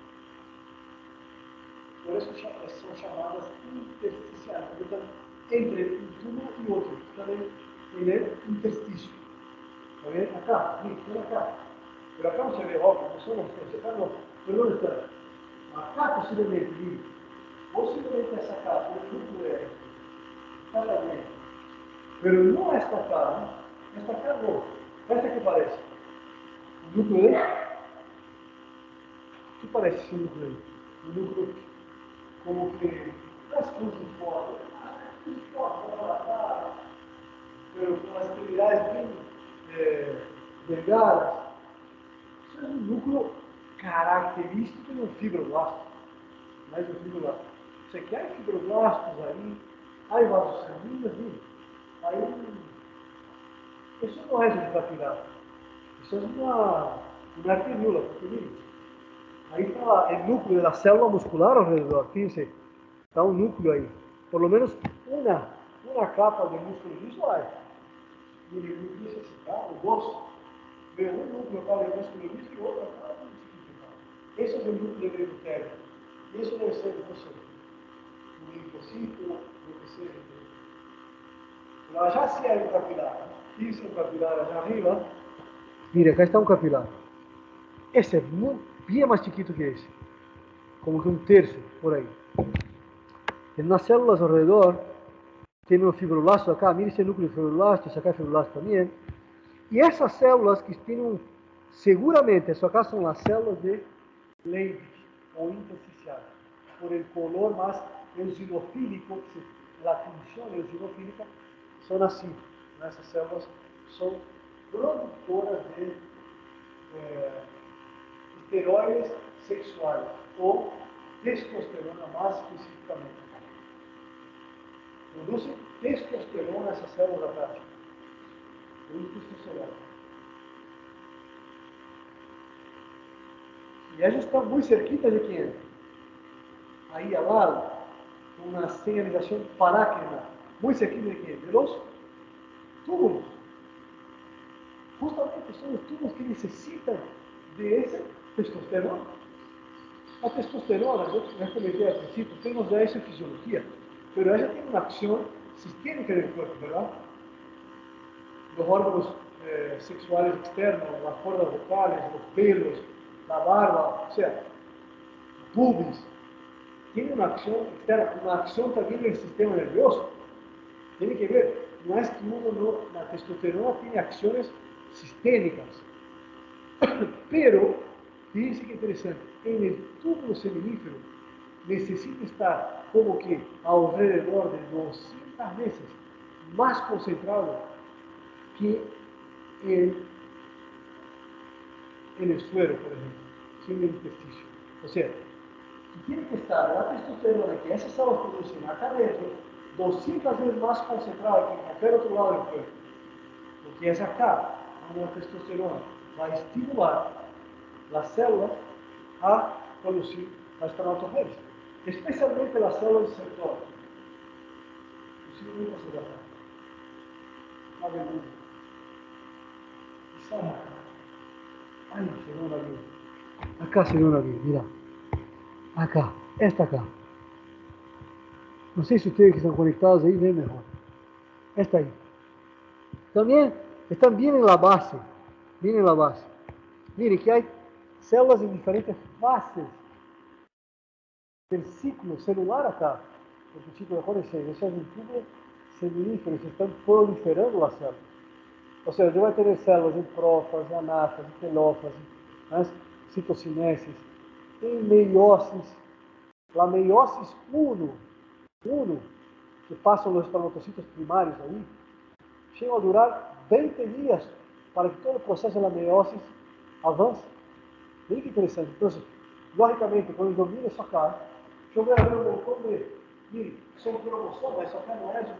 Por eso son llamadas intersticiales, porque están entre un túbulo y otro, están en el intersticio. ¿Está bien? Acá, sí, acá. Pero acá no se ve, obvio, no son acá no. Pero ¿dónde está? Acá posiblemente, posiblemente essa casa, o núcleo é está também. Pero não esta cara, esta cara não. Esta que parece. O núcleo é? O que parece esse núcleo aí? O núcleo como que as cruzes fora, fora, cara, pero com as extremidades bem delgadas. Isso é um núcleo característico de um fibroblasto. Mais um fibroblasto. Você quer fibroblastos aí, aí vasos sanguíneos, viu? Aí, isso não é de capilar. Isso é uma arteriola, porque aí está o núcleo da célula muscular ao redor, fíjense, está um núcleo aí. Por lo menos uma capa de músculo visual. E ele diz assim, tá? O doce. Vê um núcleo para o músculo liso e outro para o músculo. Esse é o núcleo do epitélio. Isso deve ser você. O linfocito, o que seja. Pero allá sí hay un capilar. Dice un capilar allá arriba. Mira, acá está un capilar. Ese es bien más chiquito que ese. Como que un tercio, por ahí. En las células alrededor tiene un fibroblasto acá. Mira ese núcleo de fibroblasto, ese acá es fibroblasto también. Y esas células que tienen, seguramente, eso acá son las células de Leydig o intersticial, por el color más eosinofílico, la función eosinofílica son así. Esas células son productoras de esteroides sexuales o testosterona más específicamente. Produce testosterona esas células acá. Produce testosterona. Y ellos están muy cerquita de quién. Ahí al lado, una señalización parácrina, muy cerquita de quién. De los túbulos. Justamente son los túbulos que necesitan de ese testosterona. La testosterona, yo les comenté al principio, tenemos ya eso en fisiología, pero ella tiene una acción sistémica del cuerpo, ¿verdad? Los órganos sexuales externos, las cuerdas vocales, los pelos, la barba, o sea, pubis, tiene una acción externa, una acción también en el sistema nervioso. Tiene que ver, no es que uno no, la testosterona tiene acciones sistémicas, pero, fíjense que interesante, en el túbulo seminífero necesita estar como que alrededor de 200 veces más concentrado que en, en el suero, por ejemplo, que en el intestino. O sea, tiene que estar la testosterona que esas células producen acá adentro 200 veces más concentrada que en cualquier otro lado del cuerpo. Porque es acá donde la testosterona va a estimular las células a producir la espermatozoides, especialmente las células del sector. Posiblemente se da acá. Aleluya. Y sale acá. Ay, se ve una luz. Acá se ve una luz, mira. Acá, esta acá. No sé si ustedes que están conectados ahí ven mejor. Esta ahí. También están bien en la base. Bien en la base. Miren que hay células en diferentes fases del ciclo celular acá. Porque chicos, acuérdense, eso es un tubo seminífero, se están proliferando las células. O sea, yo voy a tener células en prófase, anáfase, telófase, citocinesis, em meiosis. La meiosis 1, que passam los espermatocitos primarios aí, chegam a durar 20 dias para que todo o processo da meiosis avance. Bem que interessante. Então, logicamente, quando domina isso acá, eu vou ver um montão de. Mire, são cromossomos, mas isso acá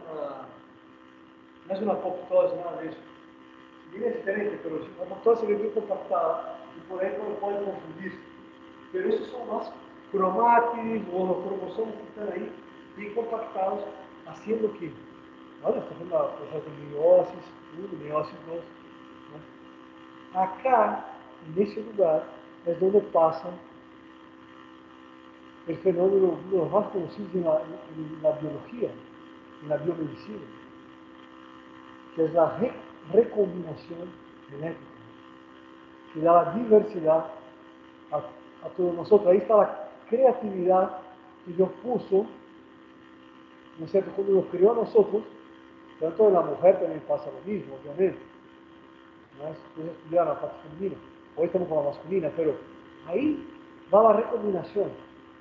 não é uma apoptose, nada disso. Bien es diferente, pero si como todo se ve bien compactada y por ahí no puede confundirse. Pero esos son más cromátides o los cromosomas que están ahí bien compactados, haciendo que, ¿vale? Está haciendo la proceso de meiosis 1, meiosis 2. ¿No? Acá, en ese lugar, es donde pasa el fenómeno de los más conocidos en la biología, en la biomedicina, que es la recombinación genética, que da la diversidad a todos nosotros. Ahí está la creatividad que Dios puso, ¿no es cierto? Cuando nos crió a nosotros, tanto en la mujer también pasa lo mismo, obviamente. ¿No es? Ustedes estudiaron la parte femenina, hoy estamos con la masculina, pero ahí va la recombinación.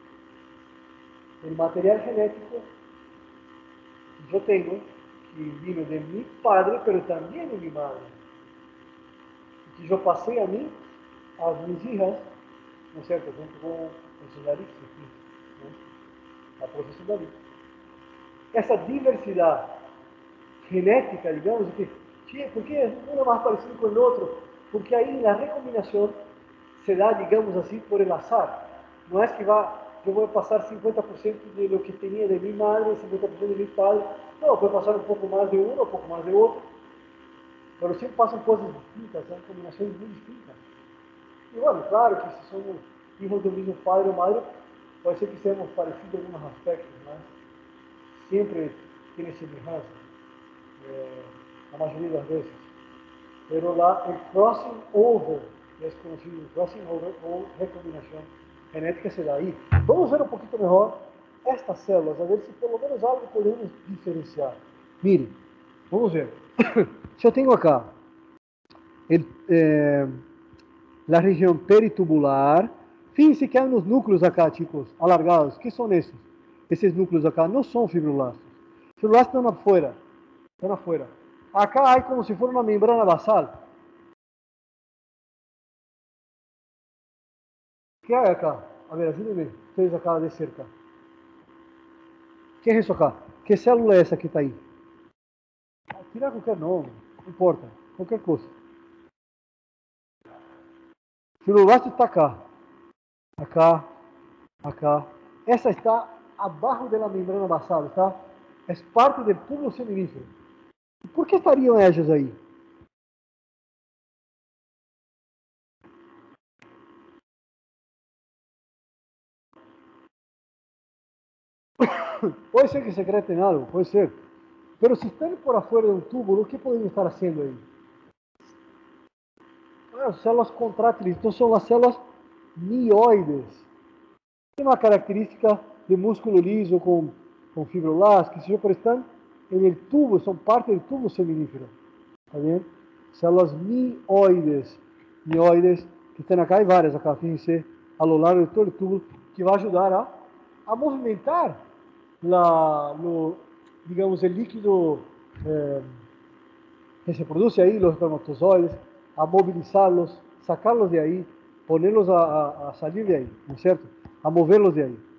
El material genético que yo tengo, que vino de mi padre, pero también de mi madre, y que yo pasé a mí, a mis hijas, ¿no es cierto? Junto con el señor David, ¿no? La profesión David. Essa diversidade genética, digamos, por que um é mais parecido com o outro? Porque aí na recombinação se dá, digamos assim, por el azar. Não é que eu vou passar 50% de lo que tinha de minha madre, 50% de meu padre. Não, pode passar um pouco mais de um, um pouco mais de outro. Mas sempre passam coisas distintas, são combinações muito distintas. E, bueno, claro que se somos hijos do mesmo padre ou madre, pode ser que sejamos parecidos em alguns aspectos, mas sempre tiene semejanza. la mayoría de las veces. Pero el crossing over, es conocido crossing over o recombinación genética, se da ahí. Vamos a ver un poquito mejor estas células, a ver si por lo menos algo podemos diferenciar. Mire, vamos ver. Si eu tenho acá la região peritubular, fíjense que há uns núcleos acá, chicos, alargados. Que são esses? Esses núcleos acá não são fibroblastos. Fibroblastos estão afuera. Estão afuera. Acá há como se fosse uma membrana basal. O que há acá? A ver, ajude-me. Fez acá de cerca. O que é isso acá? Que célula é essa que está aí? Tira qualquer nome, não importa. Qualquer coisa. O fibroblasto está acá. Acá, acá. Essa está abaixo da membrana basal, está? É parte do túbulo seminífero. Por que estariam elas aí? Pode ser que secretem algo, pode ser. Mas se estão por afuera de um túbulo, o que podem estar fazendo aí? As células contrátiles, então são as células mioides. Tem uma característica de músculo liso com fibroblastos, que se estão no tubo, são parte do tubo seminífero. Está vendo? Células mioides. Mioides, que estão acá e várias acá, fíjense, a lo largo de todo o tubo, que vai ajudar a movimentar digamos, el líquido que se produce ahí, los espermatozoides, a movilizarlos, sacarlos de ahí, ponerlos a salir de ahí, ¿no es cierto? A moverlos de ahí.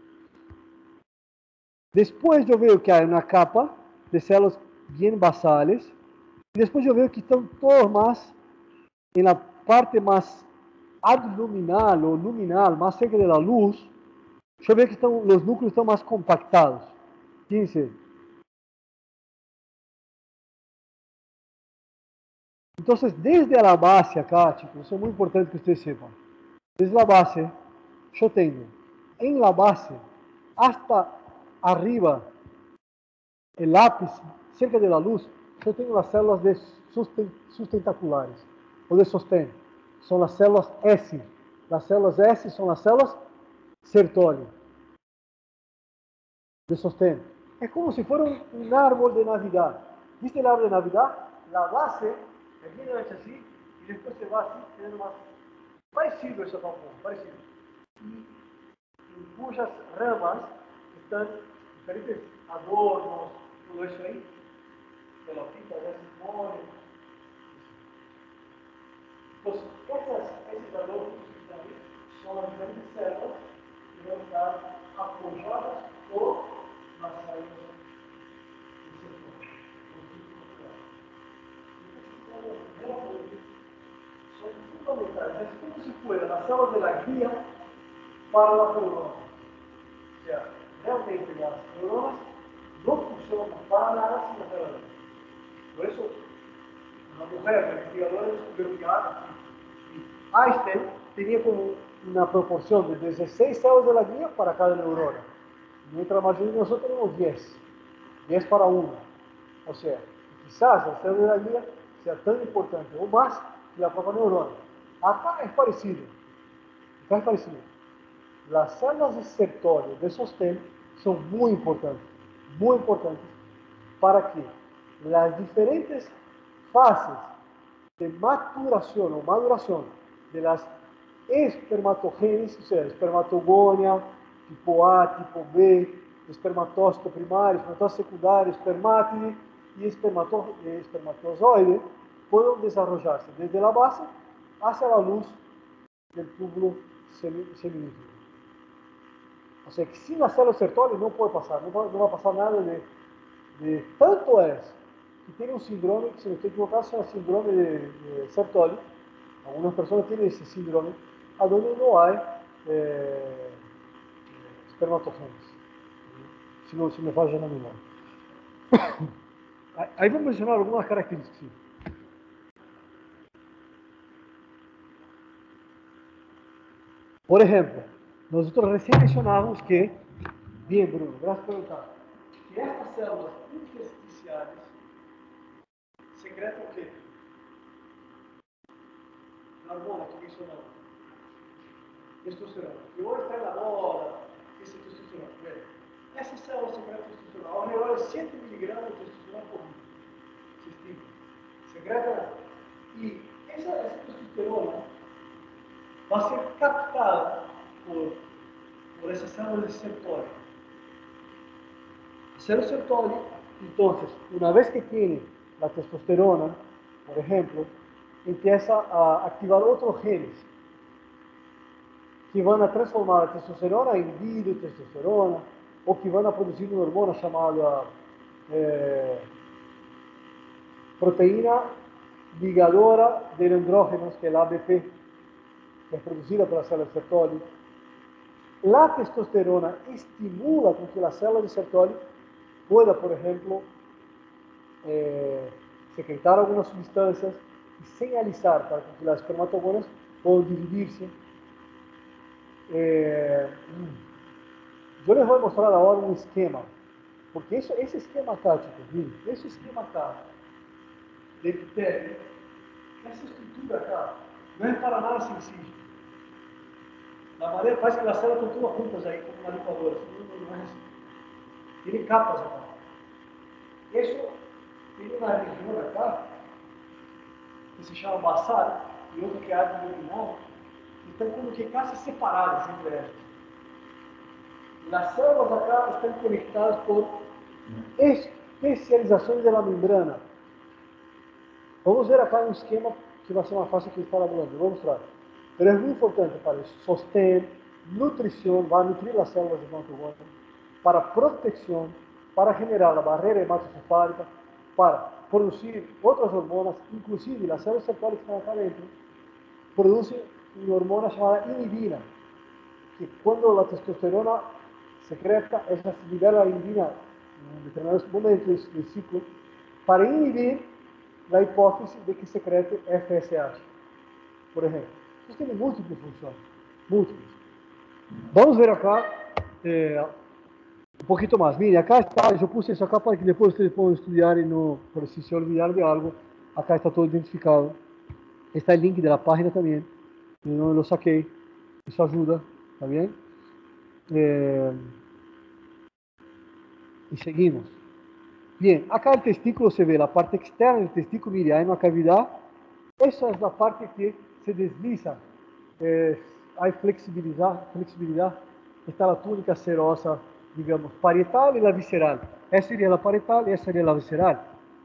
Después yo veo que hay una capa de células bien basales, y después yo veo que están todos más en la parte más adluminal o luminal, más cerca de la luz. Yo veo que los núcleos están más compactados. Fíjense. Entonces, desde la base acá, chicos, eso es muy importante que ustedes sepan. Desde la base, yo tengo en la base hasta arriba, el ápice, cerca de la luz, yo tengo las células de sustentaculares o de sostén. Son las células S. Las células S son las células Sertoli, de sostén. Es como si fuera un árbol de Navidad. ¿Viste el árbol de Navidad? La base es bien hecha así y después se va así, teniendo más parecido eso tampoco, parecido. Y en cuyas ramas están diferentes adornos, todo eso ahí, pelotitas de simboles. Entonces, esses adornos que están ahí son las diferentes células que van a estar apoyadas por las raíces del sector. Son fundamentales. Es como si fueran las células de la guía para las neuronas. O sea, realmente las neuronas no funcionan para nada sin las neuronas. Por eso, una mujer, la investigadora, descubrió que Einstein tenía como una proporción de 16 células de la guía para cada neurona. Mientras la mayoría de nosotros tenemos 10 para 1. O sea, quizás la célula de la guía sea tan importante o más que la propia neurona. Acá es parecido. Las células de Sertoli, de sostén, son muy importantes para que las diferentes fases de maturación o maduración de las espermatogénesis, o sea, espermatogonia, tipo A, tipo B, espermatócito primário, espermatócito secundário, espermátide y espermatozoide, puedan desarrollarse desde la base hacia la luz del túbulo seminífero. O sea que sin la célula Sertoli no puede pasar, no va a pasar nada de tanto es que tiene un síndrome, que si no estoy equivocado, es el síndrome de Sertoli. Algunas personas tienen ese síndrome, a donde no hay espermatogénesis. Si me falla la memoria. Ahí vamos a mencionar algunas características. Sí. Por ejemplo, nosotros recién mencionamos que, bien Bruno, gracias por preguntar, que estas células intersticiales secreta o quê? La hormona que mencionamos, testosterona. E hoje está na moda esse testosterona. Bem, essa célula secreta testosterona, ao redor de 7 miligramas de testosterona por litro, se estima. Secreta. E essa testosterona vai ser captada por essa célula receptora. A célula receptora, então, uma vez que tem a testosterona, por exemplo, empieza a activar outros genes que vão a transformar a testosterona em dihidrotestosterona ou que vão a produzir uma hormona chamada proteína ligadora de andrógenos, que é a ABP, que é produzida pela célula receptora. A testosterona estimula com que a célula receptora pueda, por exemplo, secretar algumas substâncias e señalizar para que las espermatogonas puedan dividirse. Eu les vou mostrar agora um esquema, porque esse esquema acá, chicos, esse esquema acá, de epitélio, essa estrutura acá, não é para nada sencillo. Na maneira parece que as células estão todas juntas aí, como uma licuadora, não é assim. Tem capas acá. Isso tem uma região acá, que se chama basal, e outra que é área abdominal, que estão como que quase separadas entre elas. As células acá estão conectadas por especializações da membrana. Vamos ver acá um esquema que vai ser uma faixa que está falando. Vou mostrar. Mas é muito importante para sostém, nutrição, vai nutrir as células hematogonas, para proteção, para generar a barreira hematocefálica, para produzir outras hormonas, inclusive as células receptoras que estão acá dentro, produzem uma hormona chamada inhibina, que quando a testosterona secreta, essa se libera a inhibina em determinados momentos do ciclo, para inibir a hipótese de que secrete FSH, por exemplo. Isso tem múltiplas funções, múltiplas. Vamos ver acá um pouquinho mais. Mire, acá está, eu pus isso acá para que depois vocês possam estudar e não, por se olvidar de algo, acá está todo identificado. Está o link da página também, eu não lo saquei, isso ajuda, tá bem? E seguimos. Bien, acá el testículo se ve, la parte externa del testículo, mire, hay una cavidad, esa es la parte que se desliza, hay flexibilidad, está la túnica serosa, digamos, parietal y la visceral. Esa sería la parietal y esa sería la visceral.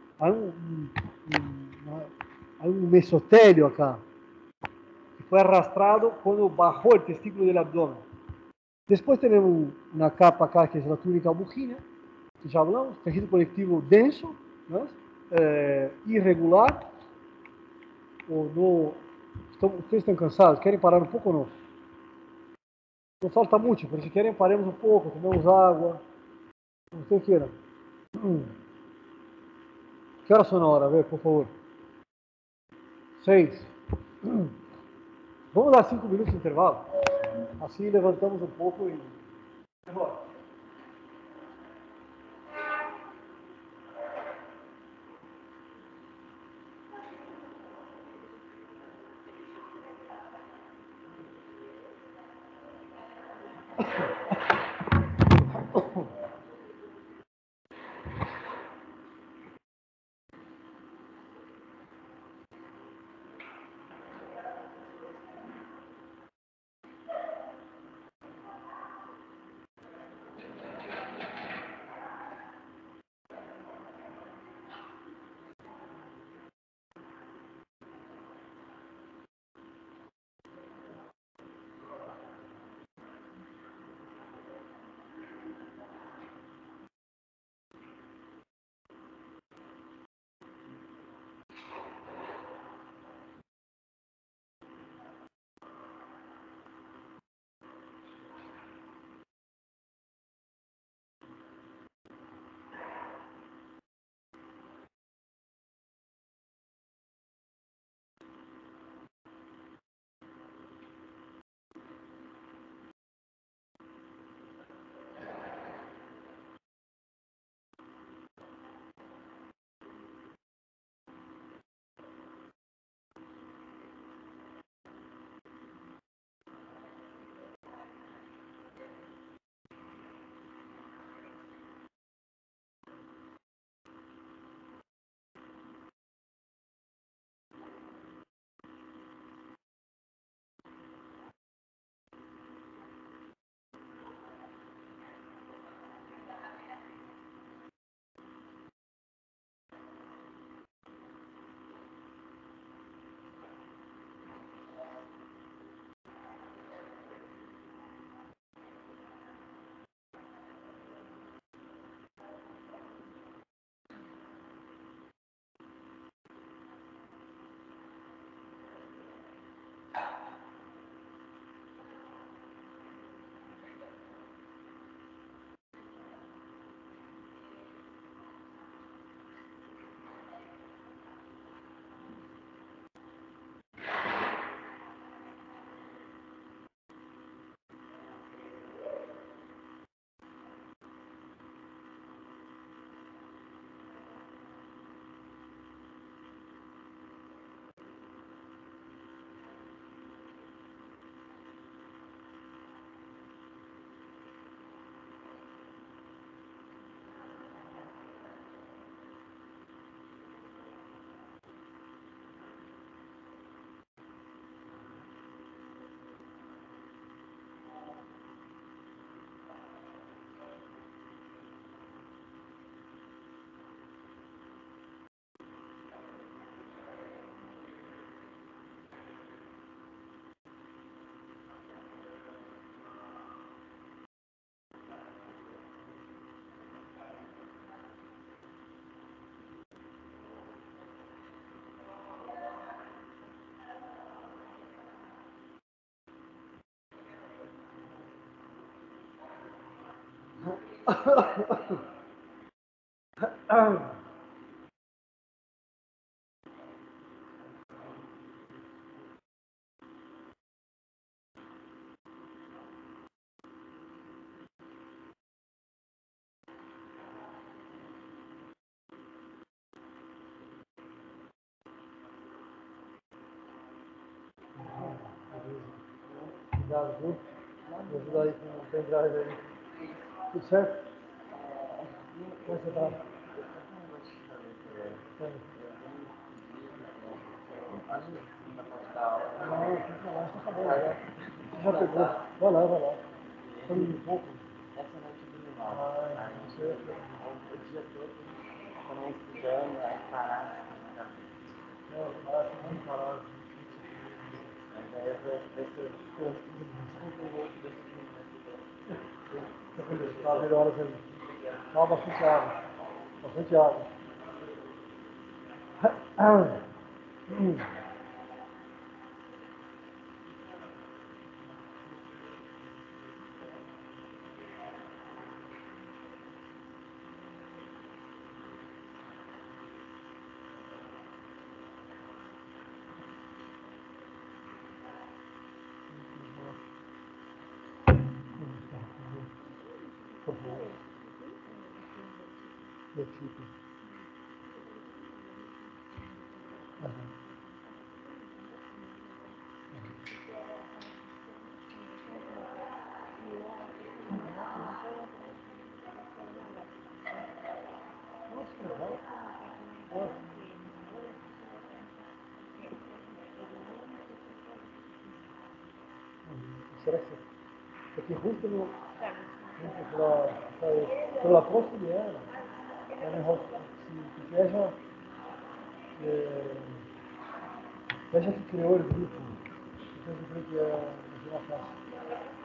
Hay un mesotélio acá, que fue arrastrado cuando bajó el testículo del abdomen. Después tenemos una capa acá, que es la túnica bujina, que já hablamos, tejido conectivo denso, né? Irregular, ou no... Vocês estão cansados? Querem parar um pouco ou não? Não falta muito, porque se querem paremos um pouco, tomamos água, como vocês queiram. Que horas são na hora? Vê, por favor. 6. Vamos dar 5 minutos de intervalo? Assim levantamos um pouco e... Bora. Cuidado, viu? Me ajuda aí com o pendrive aí. Tudo certo? Como é que você tá? Não, fica lá, tá acabando já. Você já pegou? Vai lá, vai lá. Tá dormindo um pouco? Essa noite eu dormi mal. Ah, não sei. O dia todo, quando eu estudando, aí parar. Não, parar, não parar. Mas aí eu vou ver se eu escuto o outro desse tá melhor aí. Toma bastante água. Bastante água. Por favor. Meu tipo. Nossa, que legal. Nossa. Será que perché questo lo, sulla posta di era, si fecha, fecha que criou o grupo, então eu falei que é uma fácil.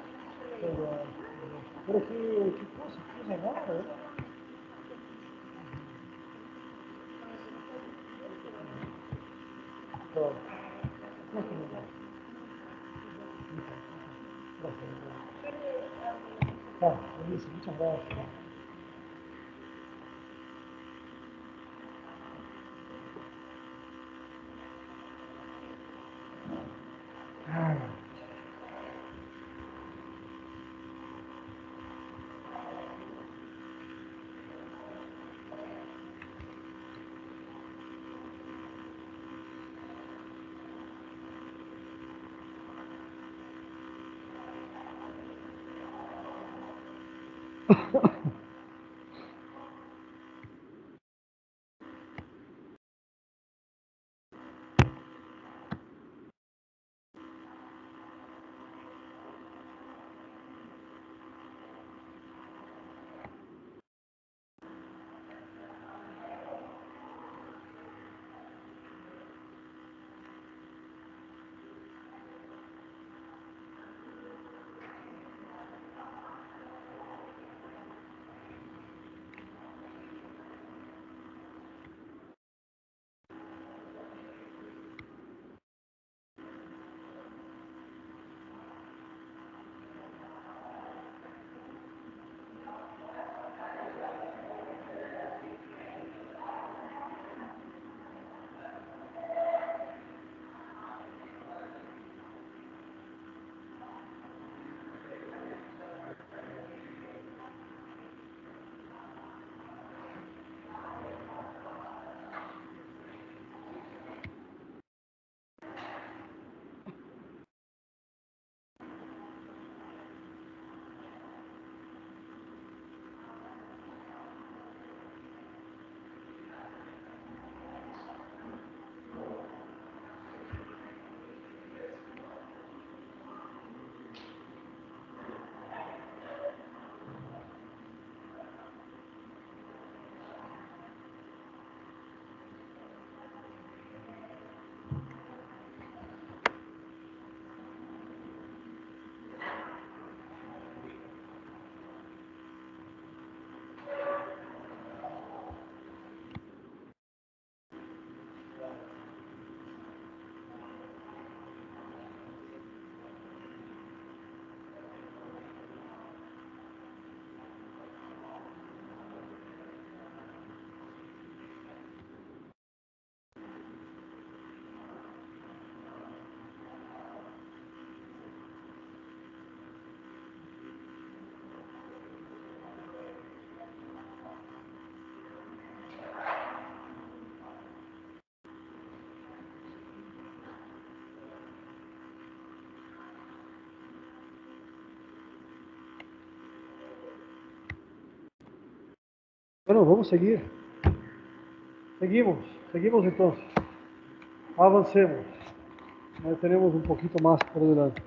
Por aqui, que posso, que agora, então, como é que não tá, beleza, muito abraço. Bueno, vamos a seguir. Seguimos entonces. Avancemos. Ya tenemos un poquito más por delante.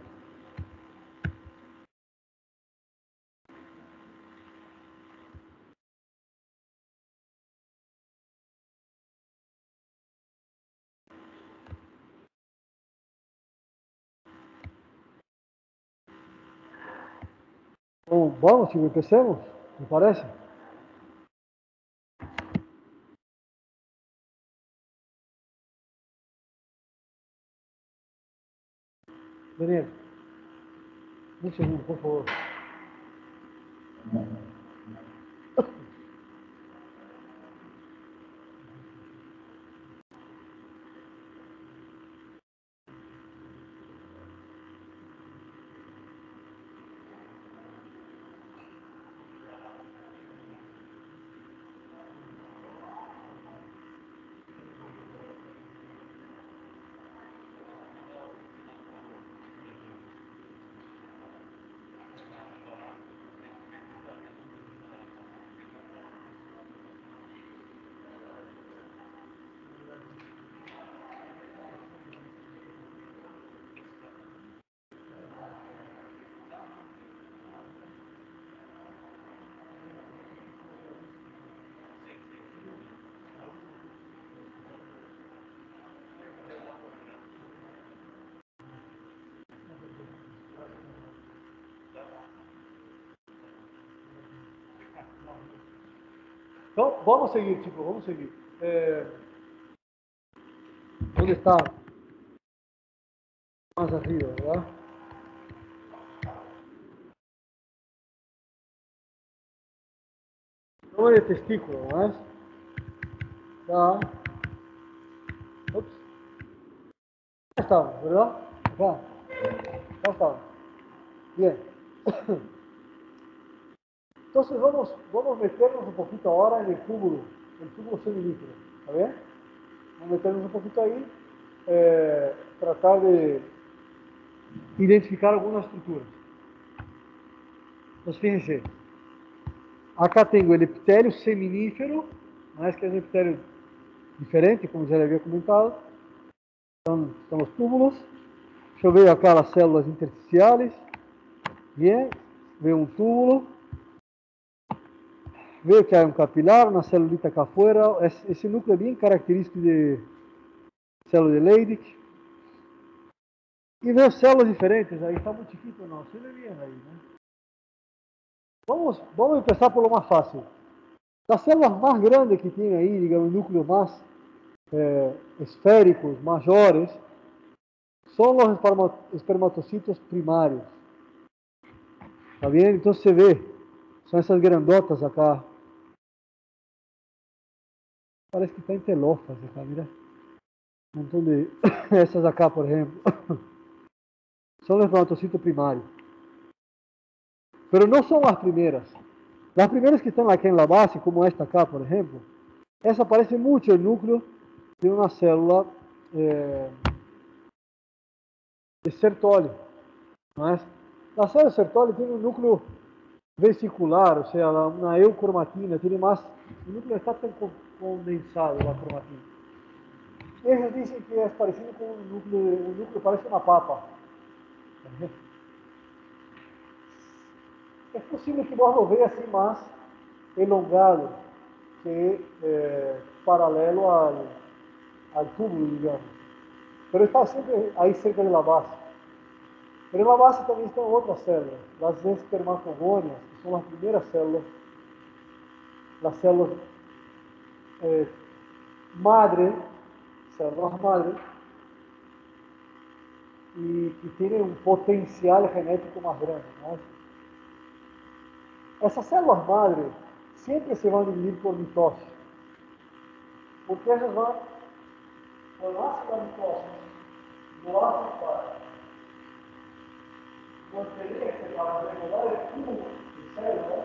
Então, vamos, Silvio, empecemos, me parece? Daniel, um segundo, por favor. Então, vamos seguir, tipo, vamos seguir. Onde está? Mais arriba, ¿verdad? No es testículo, ¿no es? Está. Ups. Ya estamos, ¿verdad? Acá. Ya estamos. Bien. Entonces vamos a meternos un poquito ahora en el túbulo seminífero, ¿está bien? Vamos a meternos un poquito ahí, tratar de identificar algunas estructuras. Entonces fíjense, acá tengo el epitelio seminífero, mas que es un epitelio diferente, como já havia comentado. Então, são os túbulos. Deixa eu ver acá as células intersticiales. Bien, veo un túbulo. Veo que hay un capilar, una celulita acá afuera. Esse núcleo é bem característico de célula de Leydig. E veo células diferentes. Aí está muito chiquito, não. Se le bien aí, né? Vamos começar por lo más fácil. Las células más grandes que tiene ahí, digamos, núcleos más esféricos, mayores, son los espermatocitos primarios. ¿Está bien? Entonces se ve, son esas grandotas acá. Parece que está en telofas acá, mira. Un montón de esas acá, por ejemplo. Son los espermatocitos primarios. Pero no son las primeras. Las primeras que están aquí en la base, como esta acá, por ejemplo, esa parece mucho el núcleo de una célula de Sertoli. ¿No es? La célula de Sertoli tiene un núcleo vesicular, o sea, una eucromatina, tiene más, el núcleo está tan condensado, la cromatina. Ellos dicen que es parecido con un núcleo parece una papa. Es posible que vos lo veas así más elongado que paralelo al túbulo, digamos. Pero está siempre ahí cerca de la base. Pero en la base también están otras células, las espermatogonias, que son las primeras células, las células madre, células madre, y que tienen un potencial genético más grande, ¿no? Essas células madre sempre se vão dividir por mitose, porque elas vão, por ácido da mitose, do ácido para manter para regular o fluxo de células,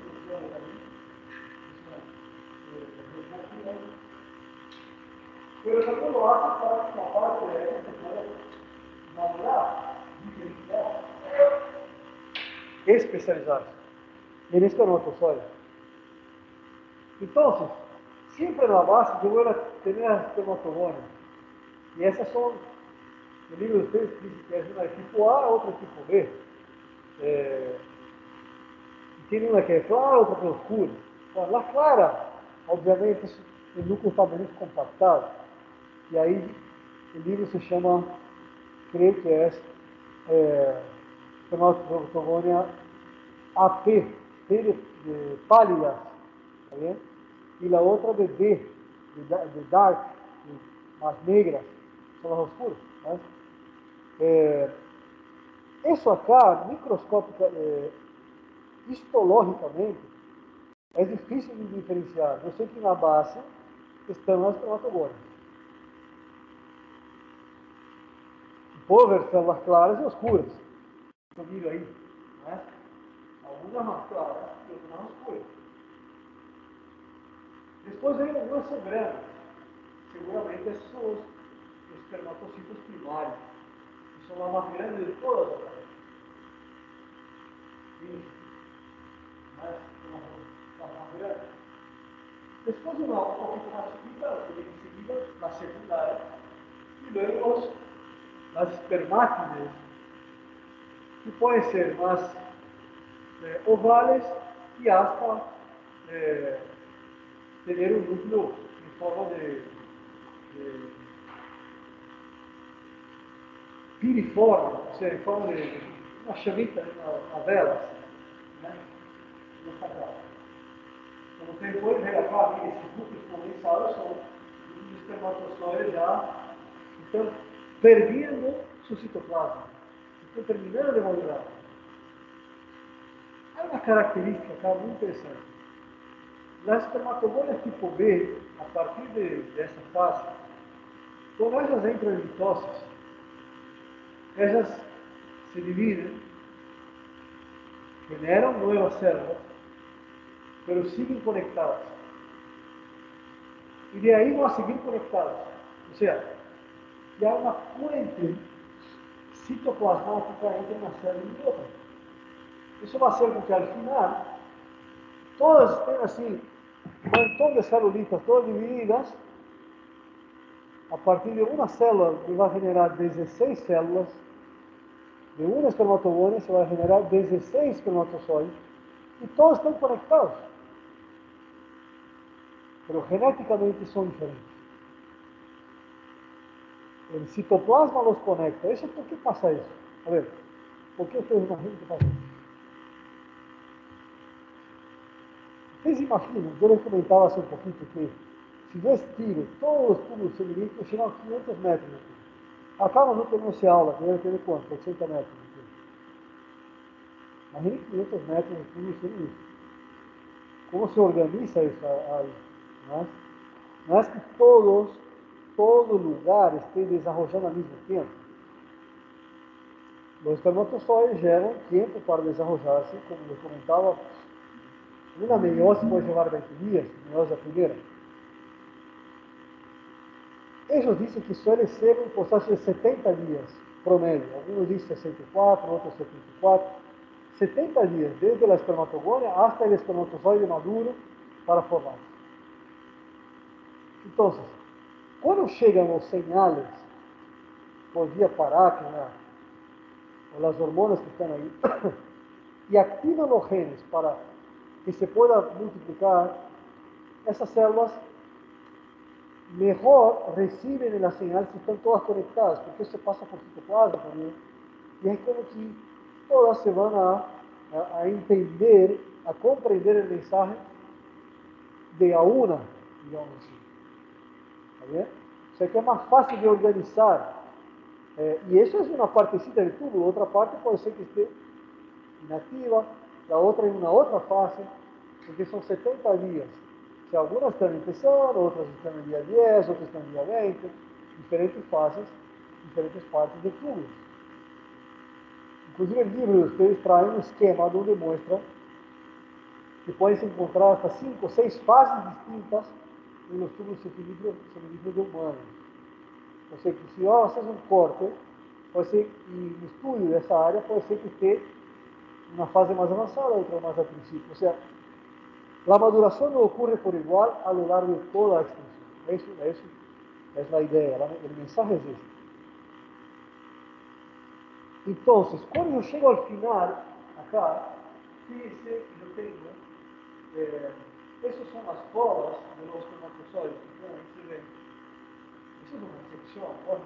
pero también lo hace para que la parte de ellos se pueda madurar, diferenciar, especializarse. En este anoto, olha. Entonces, siempre en la base yo voy a tener las espermatogonias. Y esas son, el libro de ustedes dice que es una de tipo A, otra de tipo B. Y tiene una que es clara, otra que es oscura. Bueno, la clara, obviamente, el núcleo está menos compactado. Y ahí el libro se llama, creo que es espermatogonia AP, P de pálida, ¿está bien? Y la otra de D, de dark, de más negras, son las oscuras. ¿Ves? Eso acá, microscópica, histológicamente, é difícil de diferenciar. Eu sei que na base estão as espermatogônias. Pode ver células claras e oscuras. Eu miro aí, né? Algumas mais claras e outras mais escuras. Depois vem algumas sobranas. Seguramente esses são os espermatocitos primários, que são as mais grandes de todas as. Mas são as mais grandes. Depois uma pouquinho mais subida, em seguida, na secundária, e luego as espermátides, que podem ser mais ovales y hasta tener un núcleo en forma de piriforme, o sea, en forma de una chamita, una vela, así, ¿no? Nessa casa. Como você pode ver acá, esses núcleos condensados são os espermatozoides já estão perdendo su citoplasma, estão terminando de madurar. Há uma característica acá muito interessante. Las espermatogonias tipo B, a partir de essa fase, quando elas entram em mitoses, elas se dividem, generam novas células, mas siguen conectadas. E de aí vão a seguir conectadas. Ou seja, que há uma puente citoplasmática entre uma célula e outra. Isso vai ser com que, al final, todas tenham assim, um montão de celulitas, todas divididas. A partir de uma célula, que vai generar 16 células. De uma espermatogônia, se vai generar 16 espermatozoides. E todos estão conectados. Mas geneticamente são diferentes. O citoplasma los conecta. Isso, por que passa isso? A ver, por que vocês imaginam que passa isso? Vocês imaginam, eu les comentava assim um pouquinho que se eu estiro todos os túbulos seminíferos, chegam a 500 metros. Acá nós não temos aula, que deve ter quanto? 80 metros. Imagine 500 metros de túbulos seminíferos. Como se organiza isso aí? Não é que todo lugar esté desarrollando al mismo tiempo. Los espermatozoides llevan tiempo para desarrollarse, como les comentaba, una meiose puede llevar 20 días, meiose primera. Ellos dicen que suele ser un proceso de 70 días promedio, algunos dicen 64, otros 74, 70 días desde la espermatogonia hasta el espermatozoide maduro para formarse. Entonces, cuando llegan los señales por vía paráquea, o las hormonas que están ahí, y activan los genes para que se pueda multiplicar, esas células mejor reciben la señal si están todas conectadas, porque eso pasa por citoplasma también, y es como que todas se van a entender, a comprender el mensaje de a una, digamos así. ¿Está bien? O sea que es más fácil de organizar. Y eso es una partecita del túbulo, otra parte puede ser que esté inactiva, la otra en una otra fase, porque son 70 días. O sea, algunas están empezando, otras están en el día 10, otras están en el día 20, diferentes fases, diferentes partes del túbulo. Inclusive el libro de ustedes trae un esquema donde muestra que pueden encontrar hasta 5 o 6 fases distintas en los túbulos seminíferos de humanos. O sea, que si haces un corte, puede ser, y un estudio de esa área, puede ser que esté una fase más avanzada, otra más al principio. O sea, La maduración no ocurre por igual a lo largo de toda la extensión. Eso es la idea, el mensaje es este. Entonces, cuando yo llego al final, acá, fíjense que yo tengo, esas son las colas de los espermatozoides. Bueno, ahí se ven. Eso es una sección, ojo,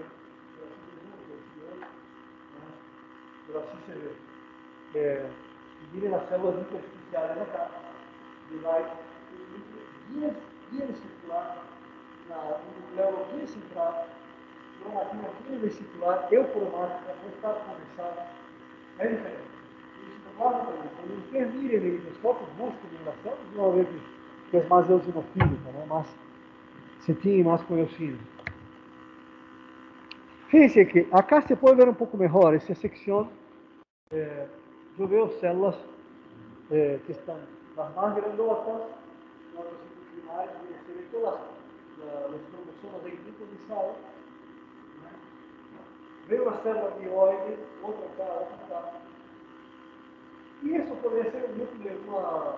pero así se ve. Y miren las células intersticiales acá, y va bien circular, un nucleo bien central, cromatina bien vesicular, eucromática, no está condensada. É diferente. O citoplasma também. Quando vocês mirem no microscópio, buscam em células, vão ver que é mais eosinofílica, né? Mais, se tinha mais coeocina. Fíjense que acá se puede ver un poco mejor esa sección. Yo veo células que están las más grandotas, los ciclos primarios, se ven todas los cromosomas ahí sincronizados. Veo una célula mioide, otra acá, otra acá. Y eso podría ser el núcleo de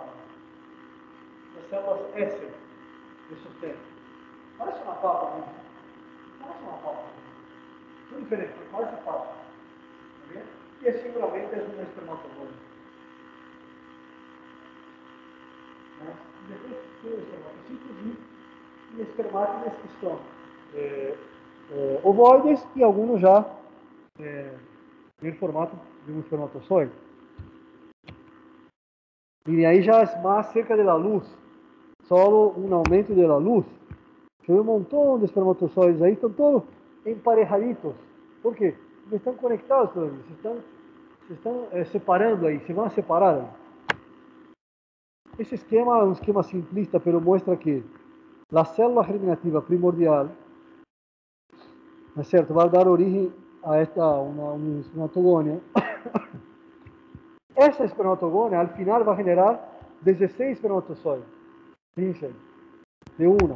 las células S de sostén. Parece una papa, ¿no? Parece una papa. Son diferentes, parece papa. ¿Está bien? Y seguramente es un espermatozoide. Depois tem os espermatocitos e espermátides que são ovoides e algunos já em formato de um espermatozoide. E aí já é mais cerca da luz, só um aumento da luz. Tem um montão de espermatozoides aí, estão todos emparejaditos. Por quê? Porque estão conectados todos, se estão separando aí, se vão a separar aí. Esse esquema é um esquema simplista, pero muestra que a célula germinativa primordial, ¿no es cierto?, va a dar origen a una espermatogónia. Essa espermatogónia, al final, va a generar 16 espermatozoides. Fíjense, de una.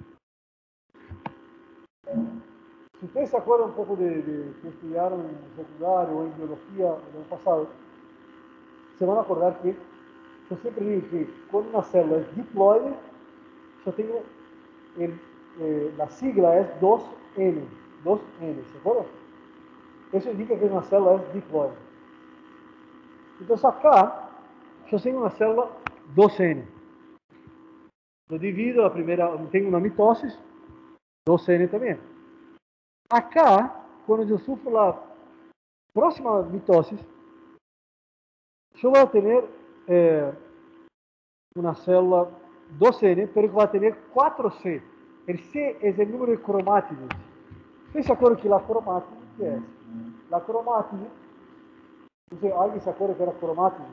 Si ustedes se acuerdan un poco de que estudiaron en secundario o en biología el año pasado, se van a acordar que yo siempre digo que cuando una célula es diploide, yo tengo la sigla es 2N, 2N, ¿se acuerdan? Eso indica que una célula es diploide. Entonces acá, yo tengo una célula 2N. Lo divido, la primera, tengo una mitosis, 2N también. Acá, cuando yo sufro la próxima mitosis, yo voy a tener una célula 2N, pero que va a tener 4C. El C es el número de cromátides. ¿Ustedes se acuerdan que la cromátide, qué es? La cromátide, no sé, ¿alguien se acuerda que era cromátide?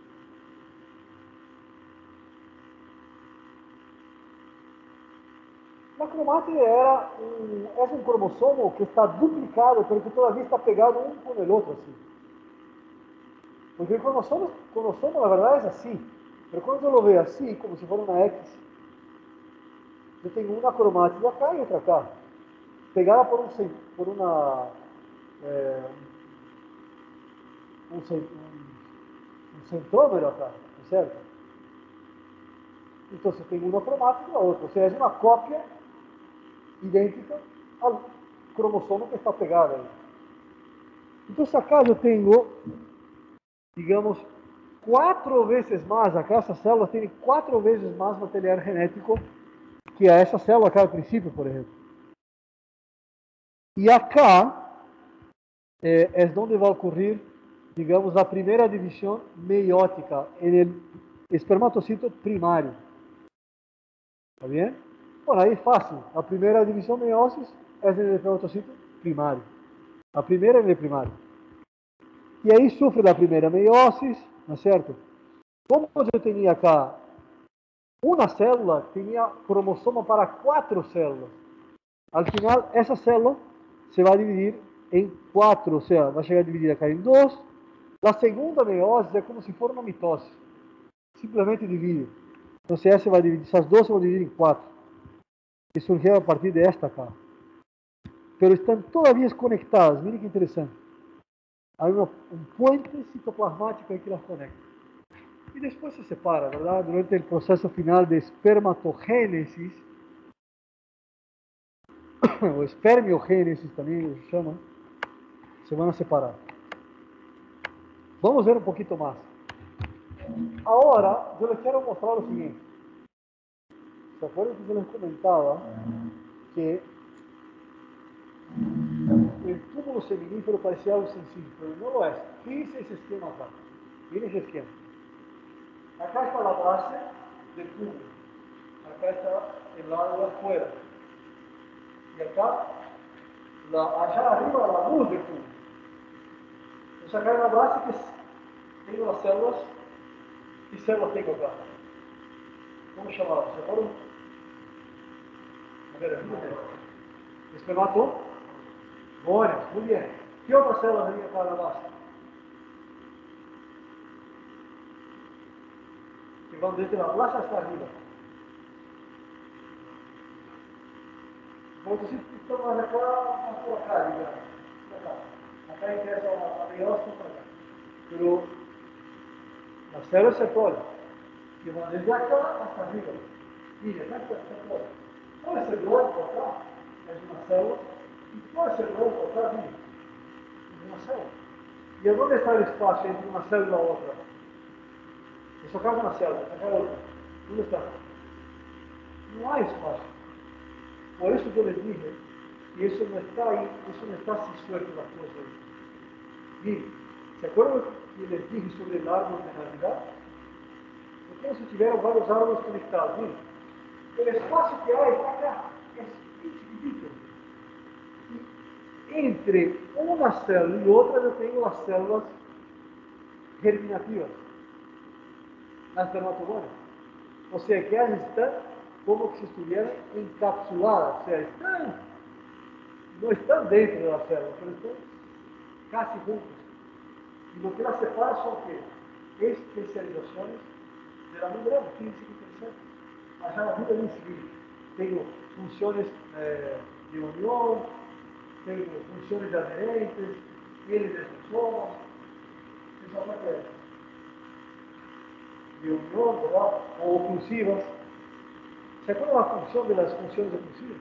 La cromátide es un cromosoma que está duplicado, pero que todavía está pegado uno con el otro, así. Porque el cromosoma, la verdad es así, pero cuando yo lo veo así, como si fuera una X, yo tengo una cromátide acá y otra acá, pegada por un centrómero acá, ¿no es cierto? Entonces tengo una cromátide y la otra, o sea, es una copia idêntica al cromosoma que está pegado aí. Então, acá eu tenho, digamos, 4 vezes mais, acá essa célula tem 4 vezes mais material genético que essa célula acá al princípio, por exemplo. E acá é onde vai ocorrer, digamos, a primeira divisão meiótica no espermatocito primário. ¿Está bien? Bueno, ahí es fácil. La primera división meiosis es en el espermatocito primario. La primera en el primario. Y ahí sufre la primera meiosis, ¿no es cierto? Como yo tenía acá una célula, tenía cromosoma para 4 células. Al final, esa célula se va a dividir en 4, o sea, va a llegar a dividir acá en 2. La segunda meiosis es como si fuera una mitosis. Simplemente divide. Entonces, essa vai dividir, essas duas se vão dividir em 4. Que surgiu a partir desta acá. Pero estão todavía conectadas. Miren que interessante. Há um puente citoplasmático aí que las conecta. y después se separa, ¿verdad? Durante el proceso final de espermatogénesis, o espermiogénesis también se llama, se van a separar. Vamos a ver un poquito más. Ahora, yo les quiero mostrar lo siguiente. ¿Se acuerdan que yo les comentaba que el túbulo seminífero parecía algo sencillo, pero no lo es? Fíjense ese esquema acá. Miren ese esquema. Acá está la base del túbulo. Acá está el lado de afuera. Y acá, allá arriba, la luz del túbulo. Entonces acá hay una base que tengo las células. ¿Qué células tengo acá? ¿Cómo llamadas? ¿Se acuerdan? A ver, ayúdenme. Espermato. Bueno, muy bien. ¿Qué otras células hay acá en la base? Que van desde la base hasta arriba. Entonces, estão mais acá, más por acá, digamos. Acá empieza a meiosis por acá. Pero las células se ponen. Que van desde acá hasta arriba. Mira, acá se pone. Todo ese blanco acá es una célula. Y todo ese blanco acá, mira, es una célula. ¿Y a dónde está el espacio entre una célula y otra? Eso acá es una célula, acá es otra. ¿Dónde está? No hay espacio. Por eso yo les dije que eso no está ahí, eso no está así suelto las cosas. Miren, ¿se acuerdan que les dije sobre el árbol de Navidad? Porque si tuvieron varios árboles conectados, miren, el espacio que hay acá es chiquitito. Y entre una célula y otra yo tengo las células germinativas, las espermatozoides. O sea que ellas están como que si estuvieran encapsuladas, o sea, no están dentro de la célula, pero están casi juntas. Y lo que las separa son que especializaciones de la membrana, fíjense que interesante. Allá la vida dice que tengo funciones de unión, tengo funciones de adherentes, pieles de rizomas, esa parte de unión, ¿verdad? O oclusivas. ¿Se acuerdan la función de las funciones oclusivas?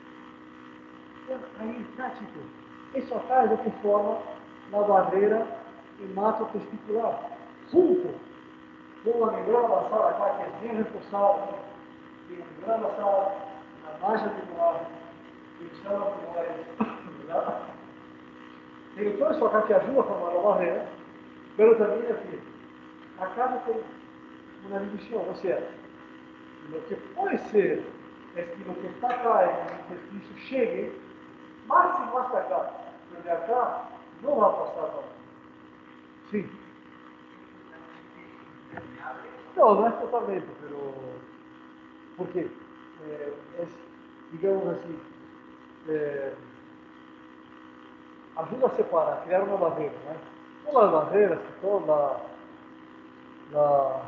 Ahí está, chicos. Eso acá es lo que forma la barrera hematotesticular, junto con la membrana basal acá, que es bien reforzada, y la membrana basal, la malla tubular, y los células tumulares, ¿verdad? Tengo todo eso acá que ayuda a formar la barrera, pero también aquí, acá yo tengo una división, o sea, lo que puede ser es que lo que está acá en el intestino llegue máximo hasta acá, pero de acá no va a pasar nada. Sí. No, no es totalmente, pero porque es, digamos así, eh, ayuda a separar, a crear una barrera, ¿no? Todas las barreras, toda la,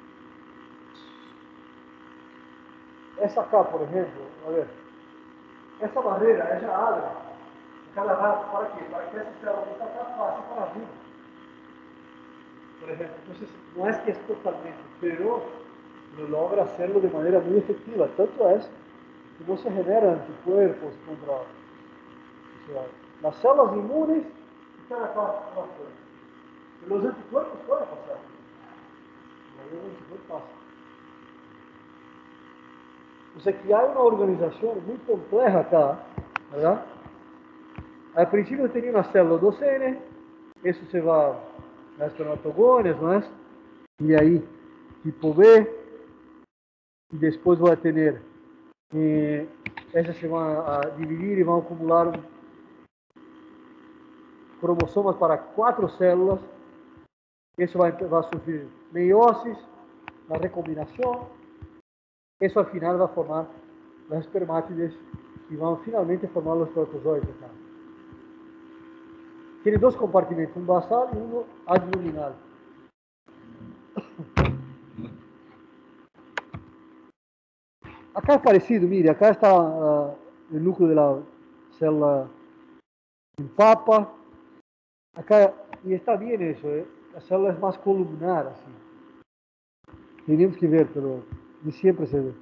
esa acá, por ejemplo, a ver, esa barrera, ella abre cada rato, ¿para qué? Para que esa célula que está acá pase para arriba, por ejemplo. Entonces, no es que es totalmente, pero lo logra hacerlo de manera muy efectiva. Tanto es que no se generan anticuerpos contra, o sea, las células inmunes están acá afuera. Pero los anticuerpos pueden pasar. Los anticuerpos pasan. O sea que hay una organización muy compleja acá, ¿verdad? Al principio tenía una célula 2N, eso se va a las espermatogones, ¿no es? Y ahí, tipo B, y después voy a tener, esas se van a dividir y van a acumular cromosomas para 4 células. Eso va a sufrir meiosis, la recombinación. Eso al final va a formar las espermátides y van finalmente a formar los protozoides. Tiene dos compartimentos, un basal y uno abdominal. Acá es parecido, mire, acá está el núcleo de la célula en papa. Acá, y está bien eso, la célula es más columnar, así. Teníamos que ver, pero ni siempre se ve.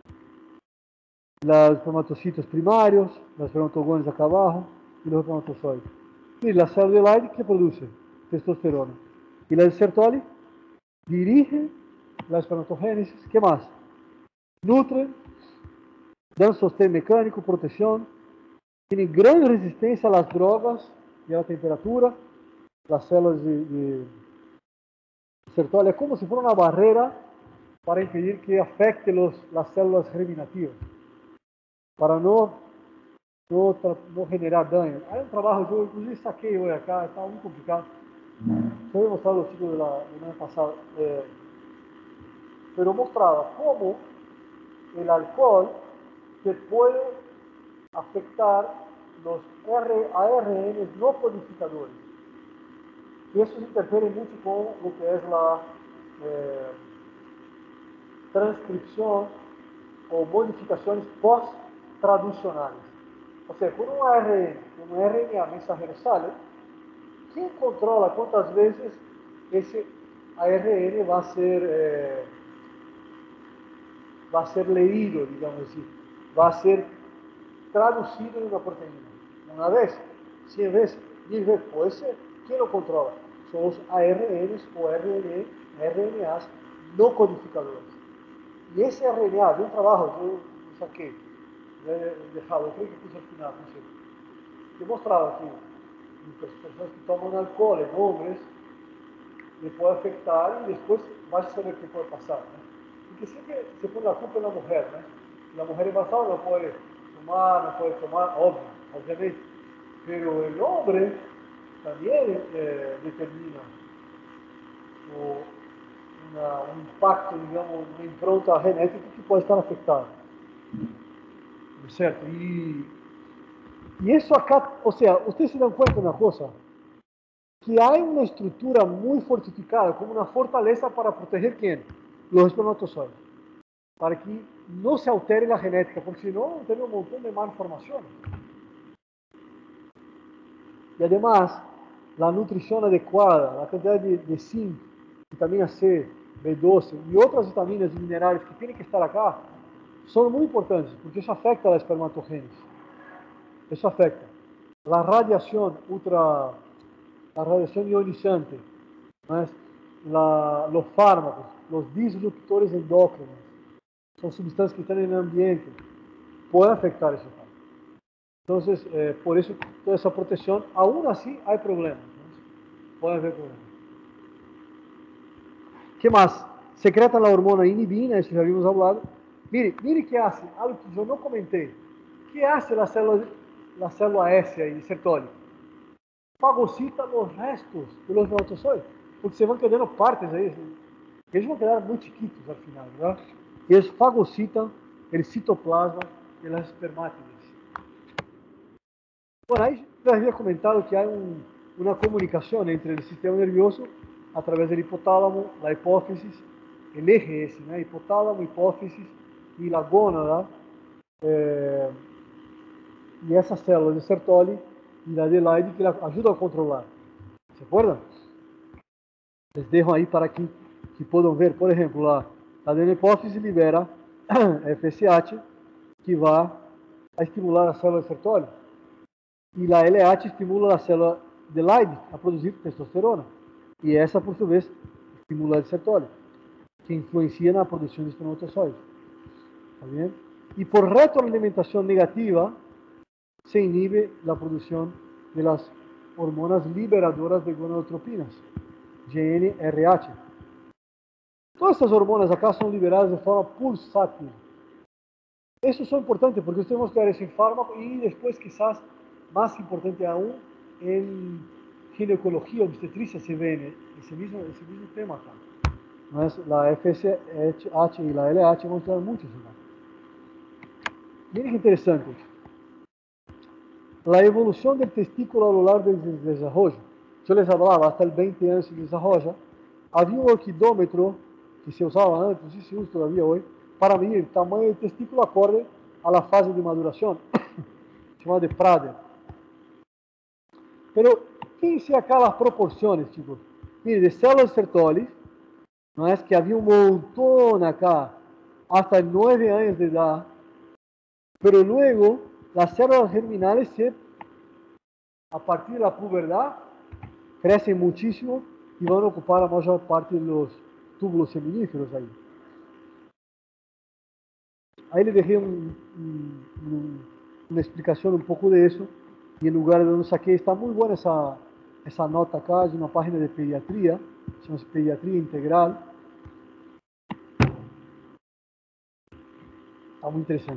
Los espermatocitos primarios, los espermatogones acá abajo y los espermatozoides. Y la célula de Leydig que produce testosterona. Y la de Sertoli dirige la espermatogénesis. ¿Qué más? Nutren, dan sostén mecánico, protección, tienen gran resistencia a las drogas y a la temperatura. Las células de Sertoli es como si fuera una barrera para impedir que afecte las células germinativas, para no generar daño. Hay un trabajo, yo inclusive saqué hoy acá, está muy complicado. Yo había mostrado a los chicos del año pasado, pero mostraba cómo el alcohol se puede afectar los ARN no codificadores. Y eso se interfiere mucho con lo que es la eh, transcripción o modificaciones post-traducionales. O sea, con un ARN, un RNA mensajero sale, ¿quién controla cuántas veces ese ARN va a ser leído, digamos así, va a ser traducido en una proteína? Una vez, 100 veces, 1000 veces, puede ser. ¿Quién lo controla? Son los ARNs o RNAs no codificadores. Y ese RNA de un trabajo, yo lo saqué, lo he dejado, creo que puse al final, no sé. Yo mostraba que las personas que toman alcohol en hombres le puede afectar y después vas a saber qué puede pasar, ¿no? Porque siempre se pone la culpa en la mujer, ¿no? La mujer embarazada no puede tomar, obviamente, pero el hombre también determina un impacto, digamos, una impronta genética que puede estar afectada, ¿no es cierto? Y eso acá, o sea, ustedes se dan cuenta de una cosa, que hay una estructura muy fortificada, como una fortaleza para proteger quién? Los espermatozoides, para que no se altere la genética, porque si no, tenemos un montón de malformaciones. Y además, la nutrición adecuada, la cantidad de zinc, vitamina C, B12 y otras vitaminas y minerales que tienen que estar acá, son muy importantes, porque eso afecta a la espermatogénesis. Eso afecta. La radiación la radiación ionizante, ¿no? Los fármacos, los disruptores endócrinos, son sustancias que están en el ambiente, pueden afectar eso. Entonces, por eso toda esa protección, aún así hay problemas, ¿no? Puede haber problemas. ¿Qué más? Secreta la hormona inhibina, eso ya habíamos hablado. Mire qué hace, algo que yo no comenté. ¿Qué hace la célula S ahí, Sertoli? Fagocita los restos de los espermatozoides, porque se van quedando partes ahí, eles vão quedar muito chiquitos al final, ¿verdad? Y eles fagocitan el citoplasma de las espermátides. Bueno, ahí les había comentado que hay una comunicación entre el sistema nervioso a través del hipotálamo, la hipófisis, el eje ese, ¿no? Hipotálamo, hipófisis y la gónada, eh, y esas células de Sertoli y la de Leydig que la ayudan a controlar. ¿Se acuerdan? Les dejo aí para que possam ver, por exemplo, a adenopófise libera FSH, que vai a estimular a célula de Sertoli. E a LH estimula a célula de Leydig a produzir testosterona. E essa, por sua vez, estimula a de Sertoli, que influencia na produção de espermatozoides. ¿Está bien? Y por retroalimentación negativa se inhibe la producción de las hormonas liberadoras de gonadotropinas, GnRH. Todas essas hormonas acá são liberadas de forma pulsátil. Isso é importante porque nós temos que dar esse fármaco e depois, quizás, mais importante aún, em ginecologia, obstetrícia, se vê esse mesmo tema acá. Mas a FSH e a LH vão estar muito juntas. Miren que interessante. A evolução do testículo ao lo largo del desarrollo. Eu les hablaba, hasta el 20 anos se desarrolla. Havia um orquidômetro que se usava antes, e se usa todavía hoje, para medir o tamanho do testículo acorde a la fase de maduração, chamado de Prader. Pero, fíjense acá as proporções, chicos. Miren, de células Sertoli, ¿no es? Que había un montón acá, hasta 9 años de edad, pero luego las células germinales a partir de la pubertad crecen muchísimo y van a ocupar la mayor parte de los túbulos seminíferos ahí. Ahí le dejé una explicación un poco de eso y en lugar de donde saqué, está muy buena esa nota acá, es una página de pediatría, se llama Pediatría Integral, está muy interesante.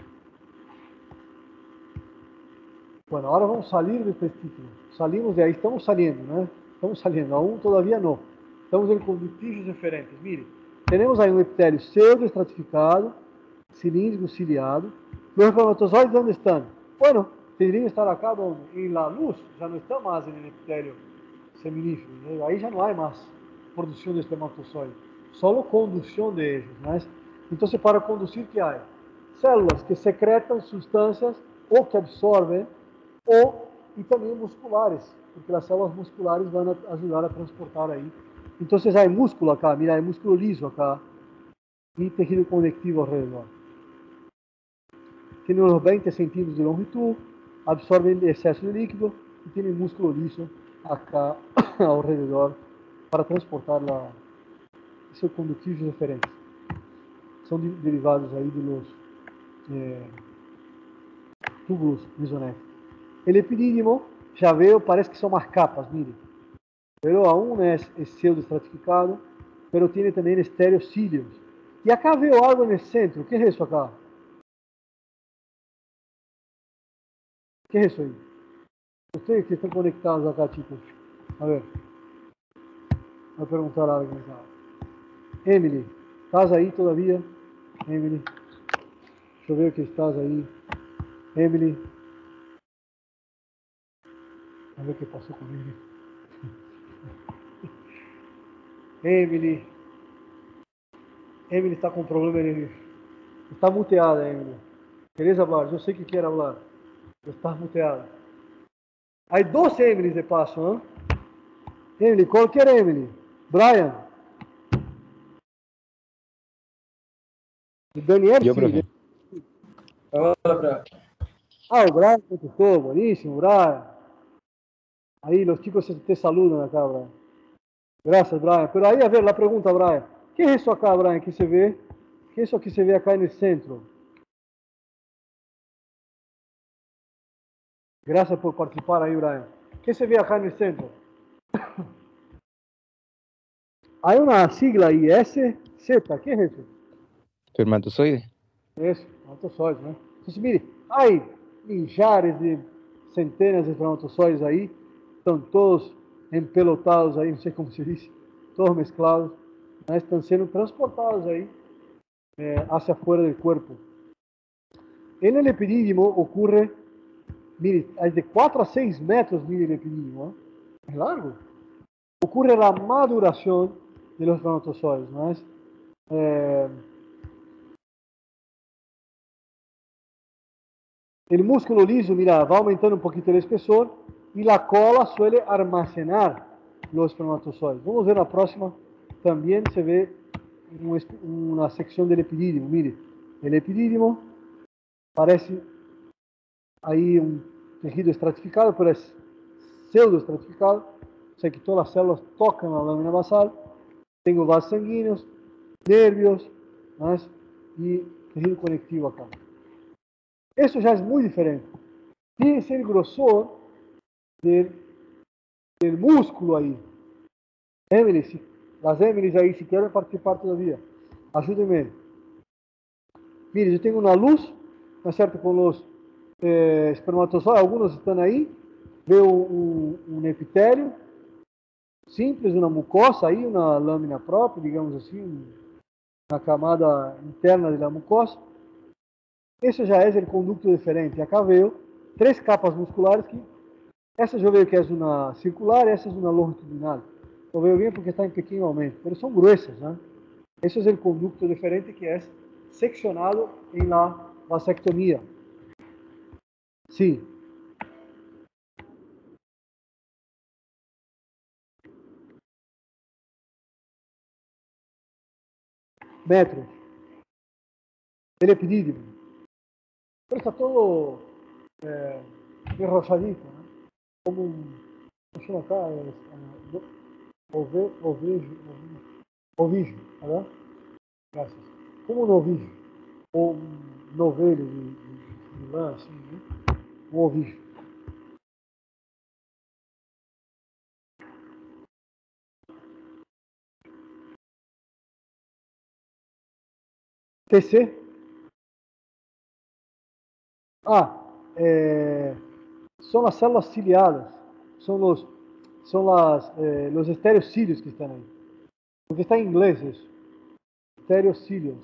Bueno, ahora vamos a salir de este título. Salimos de ahí, estamos saliendo, ¿no? Estamos saliendo, aún todavía no. Estamos en conductígenos diferentes. Mire, tenemos aí um epitélio pseudoestratificado, cilíndrico, ciliado. Los espermatozoides, ¿dónde están? Bueno, tendrían que estar acá donde, en la luz, ya no está más en el epitélio seminífero, ¿no? Ahí ya no hay más producción de espermatozoides, solo conducción de ellos, ¿no? Entonces, para conducir, ¿qué hay? Células que secretan sustancias o que absorben y también musculares, porque las células musculares van a ayudar a transportar ahí. Entonces hay músculo acá, mira, hay músculo liso acá y tejido conectivo alrededor. Tiene unos 20 centímetros de longitud, absorben exceso de líquido y tiene músculo liso acá alrededor para transportar esos conductivos diferentes. São derivados aí de los túbulos mesonéficos. El epidídimo, já veo, parece que são más capas, mire. Pero aún es pseudoestratificado, pero tiene también estereocílios. Y acá veo algo en el centro. ¿Qué es eso acá? ¿Qué es eso ahí? Ustedes que están conectados acá, chicos. A ver. Voy a preguntar a alguien acá. Emily, ¿estás ahí todavía? Emily. Yo veo que estás ahí. Emily. A ver qué pasó con Emily. Emily. Emily está con problema en... Está muteada, Emily. ¿Querés hablar? Yo sé que quiere hablar. Pero estás muteada. Hay dos Emilys de paso, ¿no? Emily, cualquier Emily. Brian. Daniel, Yo, sí. profe. Hola, profe. Ah, el Brian contestó. Buenísimo, Brian. Ahí los chicos te saludan acá, Brian. Gracias, Brian. Pero ahí, a ver, la pregunta, Brian. ¿Qué es eso acá, Brian, que se ve? ¿Qué es eso que se ve acá en el centro? Gracias por participar ahí, Brian. ¿Qué se ve acá en el centro? Hay una sigla ahí, S, Z. ¿Qué es eso? Espermatozoide. Eso, espermatozoides, né? Entonces, mire, hay millares de centenas de espermatozoides ahí, están todos empelotados ahí, no sé cómo se dice, todos mezclados, ¿no? Están siendo transportados ahí hacia afuera del cuerpo. En el epidídimo ocurre, mire, hay de 4 a 6 metros, mire el epidídimo, ¿no? Es largo. Ocurre la maduración de los espermatozoides, ¿no? El músculo liso, mira, va aumentando un poquito el espesor y la cola suele almacenar los espermatozoides. Vamos a ver la próxima. También se ve una sección del epidídimo. Mire, el epidídimo parece ahí un tejido estratificado, pero es pseudoestratificado. O sea que todas las células tocan la lámina basal. Tengo vasos sanguíneos, nervios, ¿no? Y tejido conectivo acá. Eso ya es muy diferente. Fíjense el grosor del, del músculo ahí. Emily, las Emilys ahí, si quieren participar todavía, ayúdenme. Mire, yo tengo una luz, ¿no es cierto? Con los espermatozoides, algunos están ahí. Veo un epitelio simples, una mucosa ahí, una lámina própria, digamos assim, una camada interna de la mucosa. Esse já é o conducto diferente. Acá veo 3 capas musculares que essa eu vejo que é uma circular, essa é uma longitudinal. Eu vejo bem porque está em pequeno aumento, mas são gruesas, né? Esse é o conducto diferente que é seccionado em la vasectomia. Sim. metros. El epidídimo. Pero está todo enrolladito, ¿no? Como ¿cómo se llama acá? Ovillo, ¿verdad? Gracias. Como un ovillo. O un novelho de lã, assim, né? Um ovillo. TC? Ah, son las células ciliadas. Los estereocílios que están ahí. Porque está en inglés eso. Estereocílios.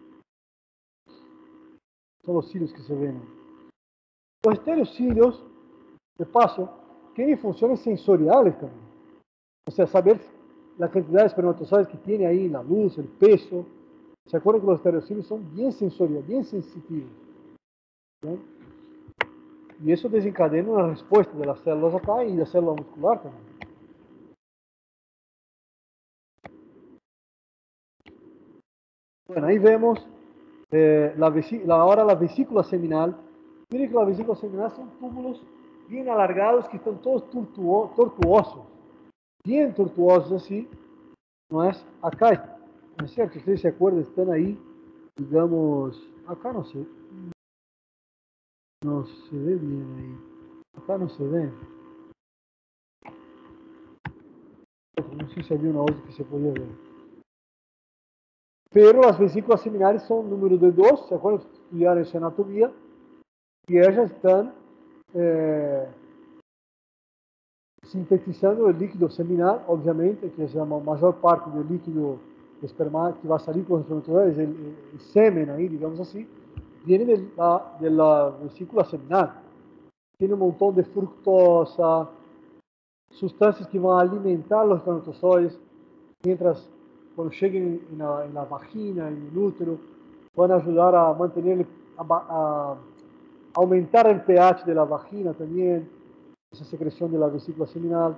Son los cilios que se ven. Los estereocílios, de paso, tienen funciones sensoriales también. O sea, saber la cantidad de espermatozoides que tiene ahí, la luz, el peso. ¿Se acuerdan que los estereocílios son bien sensoriales, bien sensitivos? ¿No? Y eso desencadena una respuesta de las células acá y de la célula muscular también. Bueno, ahí vemos ahora la vesícula seminal. Miren que la vesícula seminal son túbulos bien alargados que están todos tortuosos, bien tortuosos así, ¿no es? Acá, ¿no es cierto? Ustedes se acuerdan, están ahí, digamos, acá no sé, no se ve bien ahí, acá no se ve. No sé si había una otra que se podía ver. Pero las vesículas seminales son número de 2, ¿se acuerdan? Estudiar esa anatomía, y ellas están sintetizando el líquido seminal, obviamente, que es la mayor parte del líquido espermal que va a salir con los espermatozoides, el semen ahí, digamos así, viene de la vesícula seminal. Tiene un montón de fructosa, sustancias que van a alimentar los espermatozoides, mientras cuando lleguen en la vagina, en el útero, van a ayudar a mantener, a aumentar el pH de la vagina también, esa secreción de la vesícula seminal.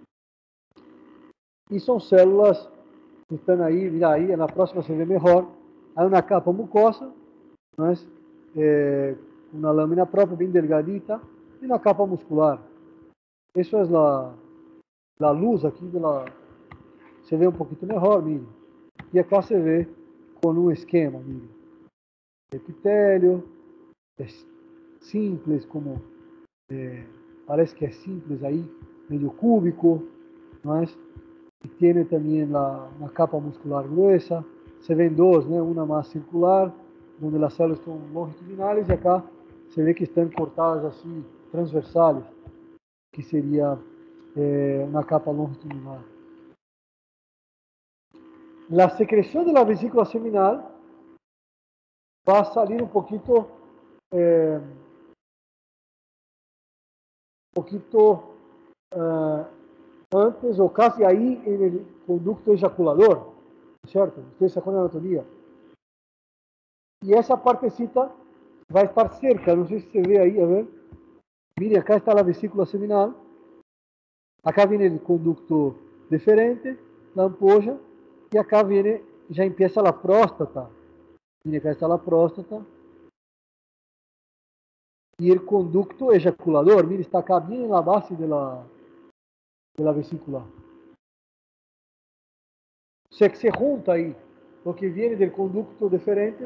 Y son células que están ahí, mira, ahí en la próxima se ve mejor. Hay una capa mucosa, ¿no es? Una lámina propia bien delgadita y una capa muscular. Eso es la luz aquí se ve un poquito mejor, mire. Y acá se ve con un esquema, mire. Epitelio, es simples, como parece que es simples ahí, medio cúbico, ¿no es? Y tiene también una capa muscular gruesa. Se ven dos, ¿no? Una más circular, donde las células son longitudinales, y acá se ve que están cortadas así, transversales, que sería una capa longitudinal. La secreción de la vesícula seminal va a salir un poquito antes o casi ahí en el conducto eyaculador, ¿cierto? Ustedes se acuerdan de la anatomía. Y esa partecita va a estar cerca, no sé si se ve ahí, a ver. Mire, acá está la vesícula seminal, acá viene el conducto deferente, la ampolla, y acá viene, ya empieza la próstata. Mire, acá está la próstata. Y el conducto eyaculador, mire, está acá bien en la base de la vesícula. O sea que se junta ahí lo que viene del conducto deferente,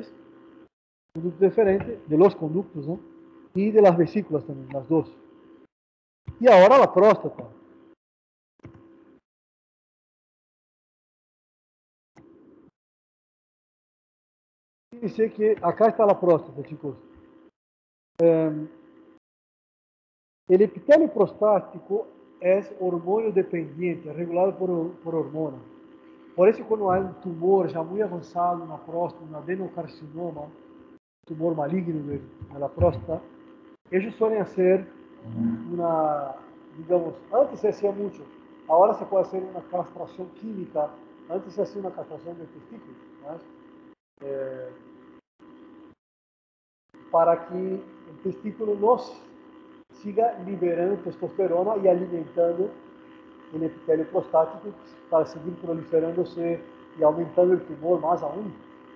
de los conductos, ¿no? Y de las vesículas también, las dos. Y ahora la próstata. Dice que acá está la próstata, chicos. El epitelio prostático es hormonio dependiente, regulado por hormonas. Por eso cuando hay un tumor ya muy avanzado en la próstata, un adenocarcinoma, tumor maligno de la próstata, ellos suelen hacer digamos, antes se hacía mucho, ahora se puede hacer una castración química, antes se hacía una castración del testículo, ¿no? Para que el testículo no siga liberando testosterona y alimentando el epitelio prostático para seguir proliferándose y aumentando el tumor más aún.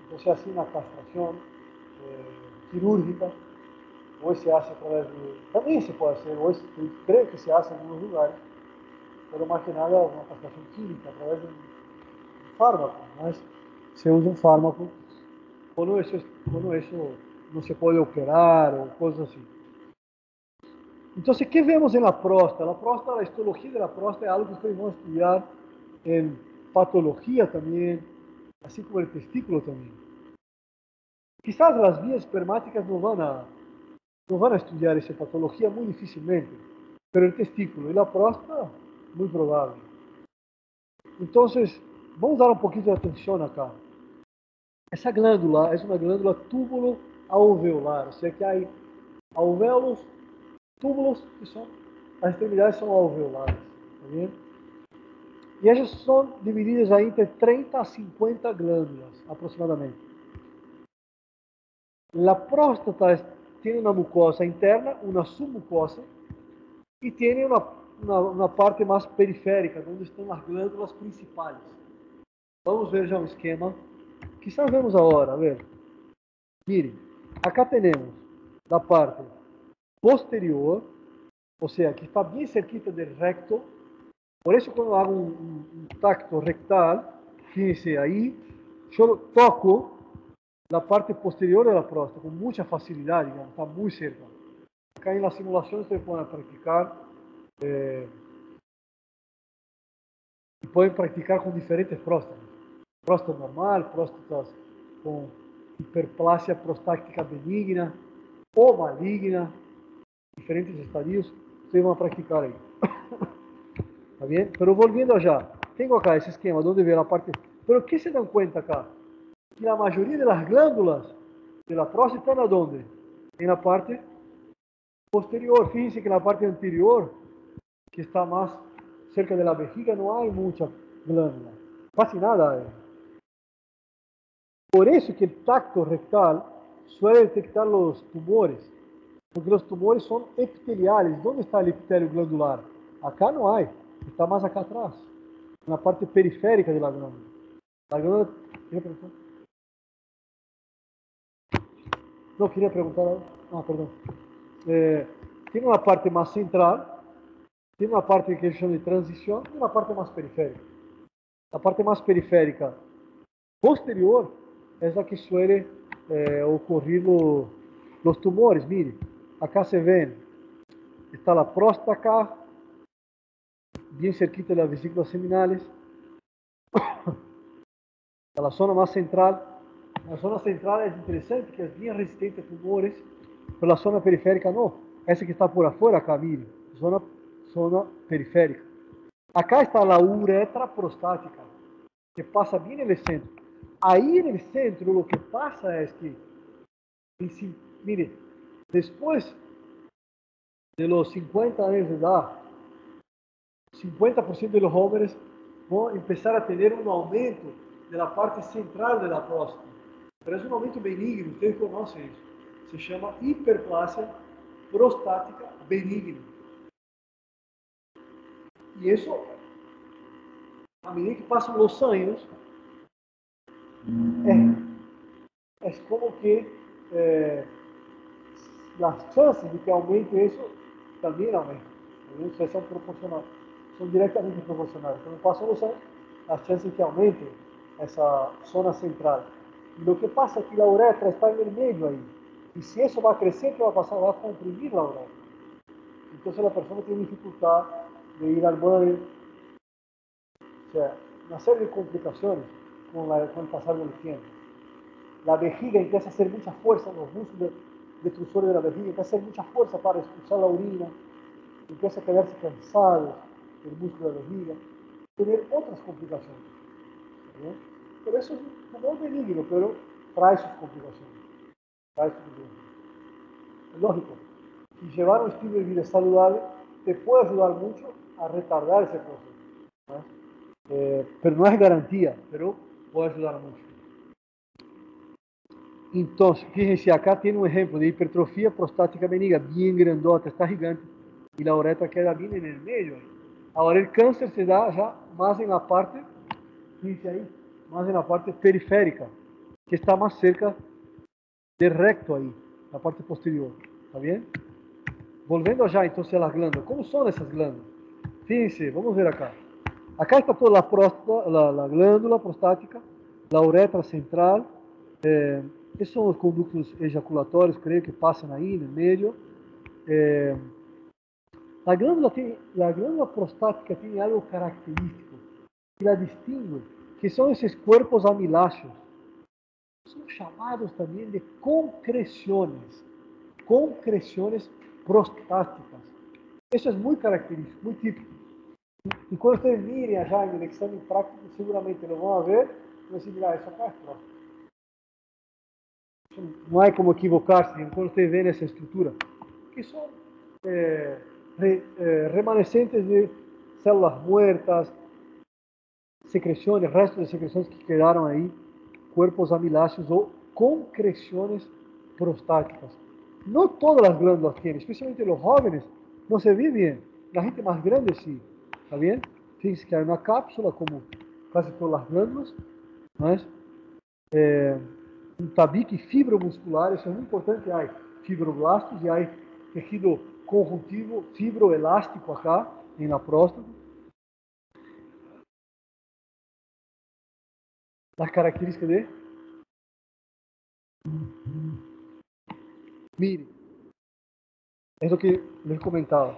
o se hace una castración quirúrgica, hoy se hace a través de, también se puede hacer, hoy creo que se hace en algunos lugares, pero más que nada una castración química a través de un fármaco, ¿no? Se usa un fármaco, cuando eso no se puede operar o cosas así. Entonces, ¿qué vemos en la próstata? La histología de la próstata es algo que ustedes van a estudiar en patología también, así como el testículo también. Quizás las vías espermáticas no van a estudiar esa patología muy difícilmente, pero el testículo y la próstata, muy probable. Entonces, vamos a dar un poquito de atención acá. Essa glândula é uma glândula túbulo alveolar, ou seja, que há alvéolos, túbulos, que são, as extremidades são alveolares, tá vendo? E elas são divididas aí entre 30 a 50 glândulas, aproximadamente. A próstata tem uma mucosa interna, uma submucosa, e tem uma parte mais periférica, onde estão as glândulas principais. Vamos ver já o esquema. Quizás vemos agora, a ver. Mire, acá temos la parte posterior, o sea, que está bien cerquita del recto. Por eso cuando hago un tacto rectal, fíjense ahí, yo toco la parte posterior de la próstata con mucha facilidad, digamos, está muy cerca. Acá en la simulación ustedes pueden practicar, y pueden practicar con diferentes próstatas. Próstata normal, próstatas con hiperplasia prostática benigna o maligna, diferentes estadios, ustedes van a practicar ahí. ¿Está bien? Pero volviendo allá, tengo acá ese esquema donde veo la parte. Pero ¿qué se dan cuenta acá? Que la mayoría de las glándulas de la próstata están ¿a dónde? En la parte posterior. Fíjense que en la parte anterior, que está más cerca de la vejiga, no hay mucha glándula. Casi nada hay. Por eso que el tacto rectal suele detectar los tumores. Porque los tumores son epiteliales. ¿Dónde está el epitelio glandular? Acá no hay. Está más acá atrás. En la parte periférica de la glándula. La glándula... ¿Quería preguntar? No, quería preguntar algo. Ah, perdón. Tiene una parte más central. Tiene una parte que se llama de transición y una parte más periférica. La parte más periférica posterior es la que suele ocurrir los tumores. Mire, acá se ven, está la próstata acá, bien cerquita de las vesículas seminales, a la zona más central. La zona central es interesante, que es bien resistente a tumores, pero la zona periférica no. Esa que está por afuera acá, mire, zona periférica. Acá está la uretra prostática, que pasa bien en el centro. Ahí en el centro lo que pasa es que, mire, después de los 50 años de edad, 50% de los jóvenes van a empezar a tener un aumento de la parte central de la próstata. Pero es un aumento benigno, ustedes conocen eso. Se llama hiperplasia prostática benigna. Y eso, a medida que pasan los años, es como que las chances de que aumente eso también aumentan. Eso son proporcionales, son directamente proporcionales. Cuando pasan los años, las chances de que aumente esa zona central. Y lo que pasa es que la uretra está en el medio ahí. Y si eso va a crecer, ¿qué va a pasar? Va a comprimir la uretra. Entonces la persona tiene dificultad de ir al baño. O sea, una serie de complicaciones con el pasar del tiempo. La vejiga empieza a hacer mucha fuerza, los músculos detrusores de la vejiga empieza a hacer mucha fuerza para expulsar la orina, empieza a quedarse cansado el músculo de la vejiga, tener otras complicaciones. ¿Sí? Pero eso es un tumor benigno, pero trae sus complicaciones. Es lógico. Y llevar un estilo de vida saludable te puede ayudar mucho a retardar ese proceso. ¿No? Pero no es garantía, pero puede ayudar mucho. Entonces, fíjense, acá tiene un ejemplo de hipertrofia prostática benigna, bien grandota, está gigante, y la uretra queda bien en el medio. Ahora el cáncer se da ya más en la parte, fíjense ahí, más en la parte periférica. que está más cerca del recto ahí, la parte posterior. ¿Está bien? Volviendo allá entonces a las glándulas. ¿Cómo son esas glándulas? Fíjense, vamos ver acá. Acá está toda la próstata, la glándula prostática, la uretra central. Esses são os conductos ejaculatórios, creio que passam aí no meio. A glândula prostática tem algo característico que la distingue, que são esses corpos amiláceos. São chamados também de concreciones prostáticas. Isso é muito característico, muito típico. E quando vocês mirem já no exame prático, seguramente lo vão ver, vão se mirar, isso acá é próstata. Não há como equivocar-se quando vocês veem essa estrutura, que são remanescentes de células muertas, secreções, restos de secreções que quedaram aí, cuerpos amiláceos ou concreciones prostáticas. No todas las glándulas tienen, especialmente los jóvenes, no se ve bien. La gente más grande sí, ¿está bien? Fíjense que hay una cápsula, como casi todas las glándulas, ¿no es? Un tabique fibromuscular, eso es muy importante, hay fibroblastos y hay tejido conjuntivo fibroelástico acá, en la próstata. Las características de... Mire, es lo que les comentaba.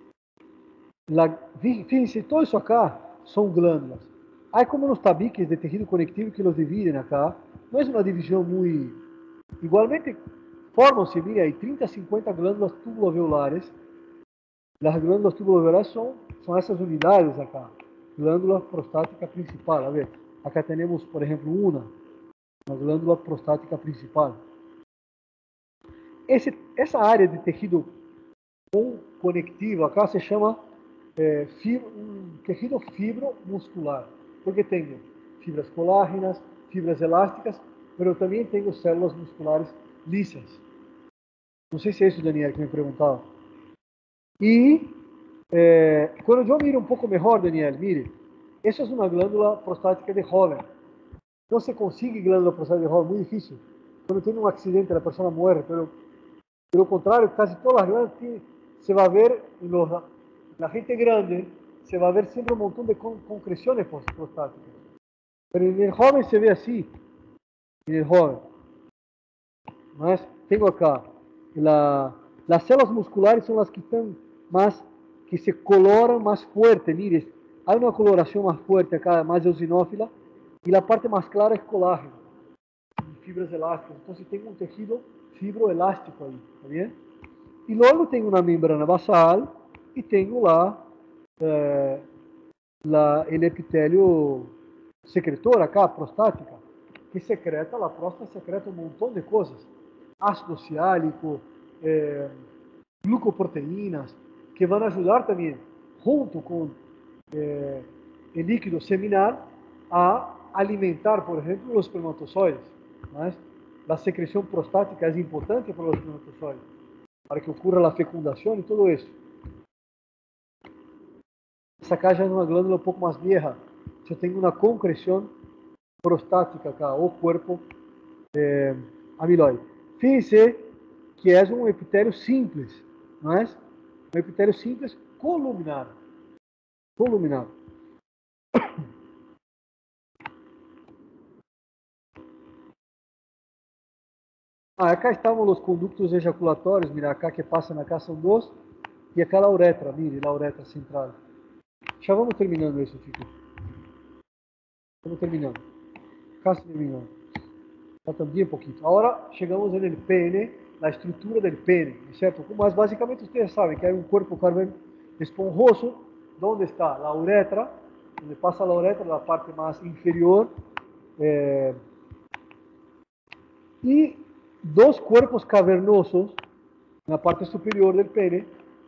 Fíjense, todo isso acá são glândulas. Há como nos tabiques de tecido conectivo que los dividen acá. Não é uma divisão muito... Igualmente, formam-se, mire aí, 30 a 50 glândulas tubuloalveolares. As glândulas tubuloalveolares são essas unidades acá. Glândula prostática principal. A ver, acá temos, por exemplo, uma glândula prostática principal. Essa área de tecido conectivo acá se chama tejido fibromuscular, porque tenho fibras colágenas, fibras elásticas, mas também tenho células musculares lisas. Não sei se é isso, Daniel, que me perguntava. E quando eu miro um pouco melhor, Daniel, mire, essa é uma glândula prostática de Holland. Não se consegue glândula prostática de Holland, muito difícil. Quando tem um acidente, a pessoa morre, pelo contrário, quase todas as glândulas se vai ver la gente grande, se va a ver siempre un montón de concreciones prostáticas. Pero en el joven se ve así. En el joven. Mas tengo acá. Las células musculares son las que están más, que se coloran más fuerte. Mire, hay una coloración más fuerte acá, más eosinófila. Y la parte más clara es colágeno. Y fibras elásticas. Entonces tengo un tejido fibroelástico ahí. ¿Está bien? Y luego tengo una membrana basal. Y tengo el epitelio secretor acá, prostática, que secreta, la próstata secreta un montón de cosas. Ácido ciálico, glucoproteínas, que van a ayudar también, junto con el líquido seminal, a alimentar, por ejemplo, los espermatozoides. ¿No? La secreción prostática es importante para los espermatozoides, para que ocurra la fecundación y todo eso. Essa cá já é uma glândula um pouco mais vieja. Eu tenho uma concreção prostática acá, ou corpo amiloide. Fíjense que é um epitélio simples, não é? Um epitélio simples columnar. Columnar. Acá estavam os conductos ejaculatórios, mira, acá que passam na cá são dois, e acá a uretra, mire, a uretra central. Já vamos terminando isso, chicos. Estamos terminando. Casi terminando. Falta bien poquito. Ahora chegamos en el pene, la estructura del pene, ¿cierto? Mas básicamente ustedes saben que hay un cuerpo esponjoso, donde está la uretra, donde pasa la uretra, la parte más inferior, y dos cuerpos cavernosos en la parte superior del pene.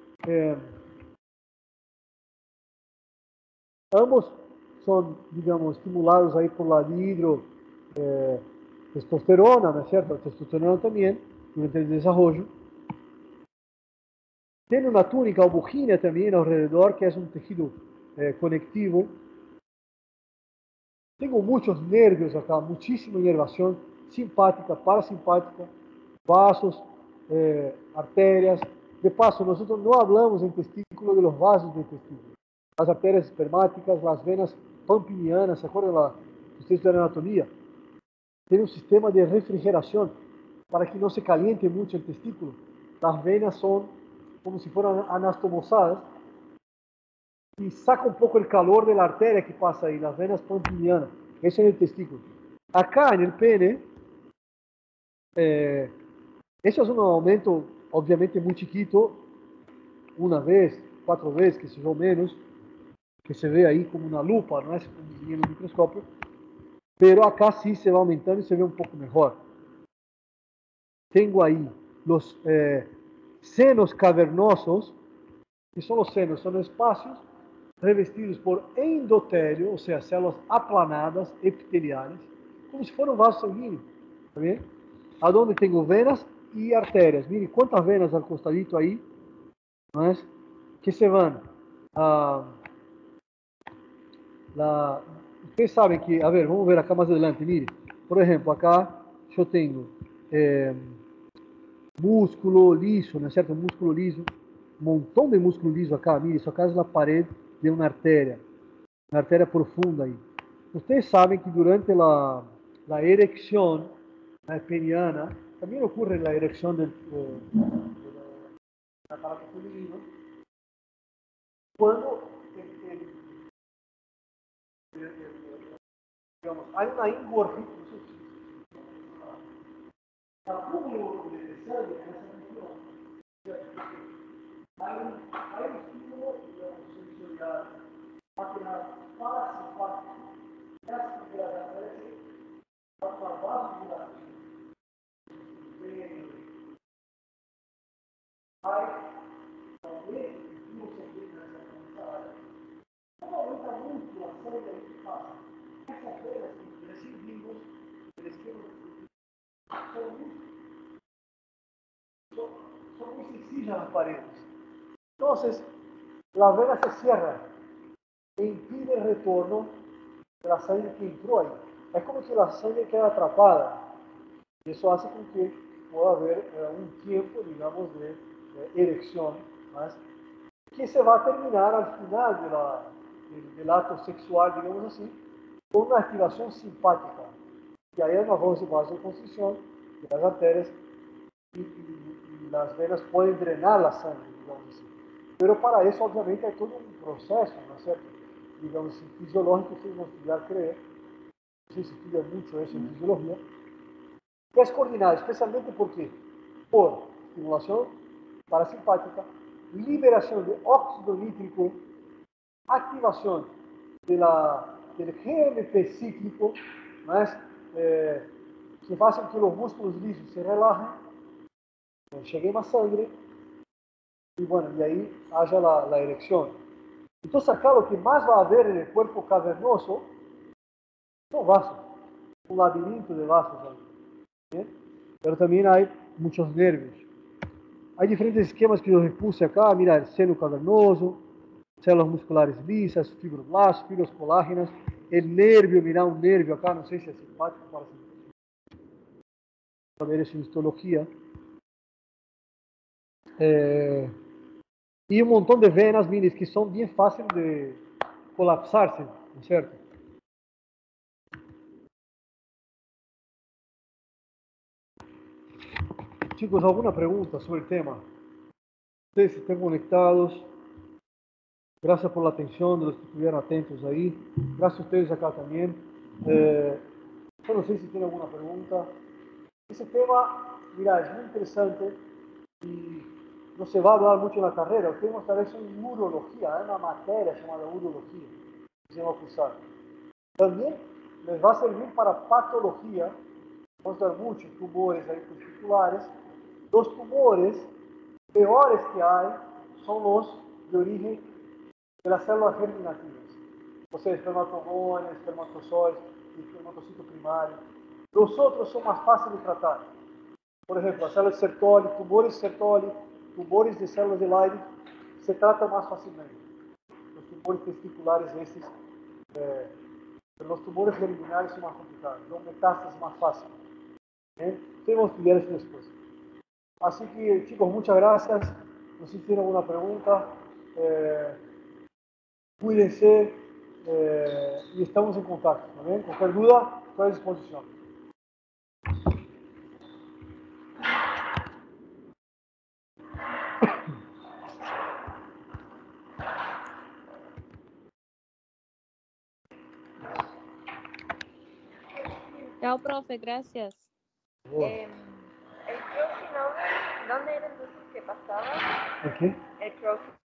Ambos son, digamos, estimulados ahí por la testosterona, ¿no es cierto? La testosterona también, durante el desarrollo. Tiene una túnica o bujina también alrededor, que es un tejido conectivo. Tengo muchos nervios acá, muchísima inervación. simpática, parasimpática, vasos, arterias. De paso, nosotros no hablamos en testículo de los vasos del testículo. Las arterias espermáticas, las venas pampinianas, ¿se acuerdan? Ustedes de anatomía. Tiene un sistema de refrigeración para que no se caliente mucho el testículo. Las venas son como si fueran anastomosadas y saca un poco el calor de la arteria que pasa ahí, las venas pampinianas. Eso en el testículo. Acá en el pene, eso es un aumento obviamente muy chiquito, una vez, 4 veces, que se ve menos, que se ve ahí como una lupa, no es como en el microscopio, pero acá sí se va aumentando y se ve un poco mejor. Tengo ahí los senos cavernosos, que son los senos, son espacios revestidos por endotelio, o sea, células aplanadas, epiteliales, como si fuera un vaso sanguíneo, ¿está bien? A donde tengo venas y arterias. Miren cuántas venas al costadito ahí, ¿no es? Que se van a ustedes saben que, a ver, vamos ver acá más adelante, mire, por ejemplo, acá yo tengo músculo liso, ¿no es cierto? Músculo liso, un montón de músculo liso acá, mire, eso acá es la pared de una arteria profunda ahí. Ustedes saben que durante la erección peniana, también ocurre la erección del aparato femenino, cuando digamos, hay una engordación, acúmulo de sangre en esa región, hay un estímulo sensorial a que la parasimpática essa integração para a base da vai talvez não se nessa área. Como aumenta muito a ação da gente faz, essas velas recebimos el esquema son muy sencillas las paredes. Entonces, la vena se cierra e impide el retorno de la sangre que entró ahí. Es como si la sangre queda atrapada. Y eso hace con que pueda haber un tiempo, digamos, de erección, ¿más? Que se va a terminar al final del acto sexual, digamos así, con una activación simpática. Y ahí es una vasoconstricción de las arterias y las venas pueden drenar la sangre, digamos así. Pero para eso, obviamente, hay todo un proceso, ¿no es cierto? Digamos, fisiológico, ustedes van a estudiar, creo. No sé si estudia mucho eso en fisiología. Que es coordinado, especialmente porque por estimulación parasimpática, liberación de óxido nítrico, activación del GMP cíclico, más, que hacen que los músculos lisos se relajen, llegue más sangre y bueno, y ahí haya la erección. Entonces acá lo que más va a haber en el cuerpo cavernoso son vasos, un laberinto de vasos ahí, ¿bien? Pero también hay muchos nervios. Hay diferentes esquemas que yo les puse acá, mira, el seno cavernoso, células musculares lisas, fibroblastos, fibras colágenas, el nervio, mira un nervio acá, no sé si es simpático para ver eso en histología. Y un montón de venas, mires, que son bien fáciles de colapsarse, ¿no es cierto? Chicos, ¿alguna pregunta sobre el tema? Ustedes estén conectados. Gracias por la atención de los que estuvieron atentos ahí. Gracias a ustedes acá también. Yo no sé si tienen alguna pregunta. Ese tema, mira, es muy interesante y no se va a hablar mucho en la carrera. Ustedes van a estar eso en urología, hay una materia llamada urología que se va a cursar. También les va a servir para patología. Vamos a ver muchos tumores ahí testiculares. Los tumores peores que hay son los de origen de las células germinativas, o sea, espermatozoides, espermatozoides, espermatocito primario. Los otros son más fáciles de tratar. Por ejemplo, las células Sertoli, tumores de células de Leydig, se tratan más fácilmente. Los tumores testiculares, estos, los tumores germinales son más complicados, son metástasis más fáciles. Tenemos que estudiar eso después. Así que, chicos, muchas gracias. No sé si tienen alguna pregunta. Cuídense y estamos en contacto. ¿También? Cualquier duda, estoy a disposición. Chao, profe, gracias. El crossing over, ¿dónde era entonces que pasaba? ¿El qué? El crossing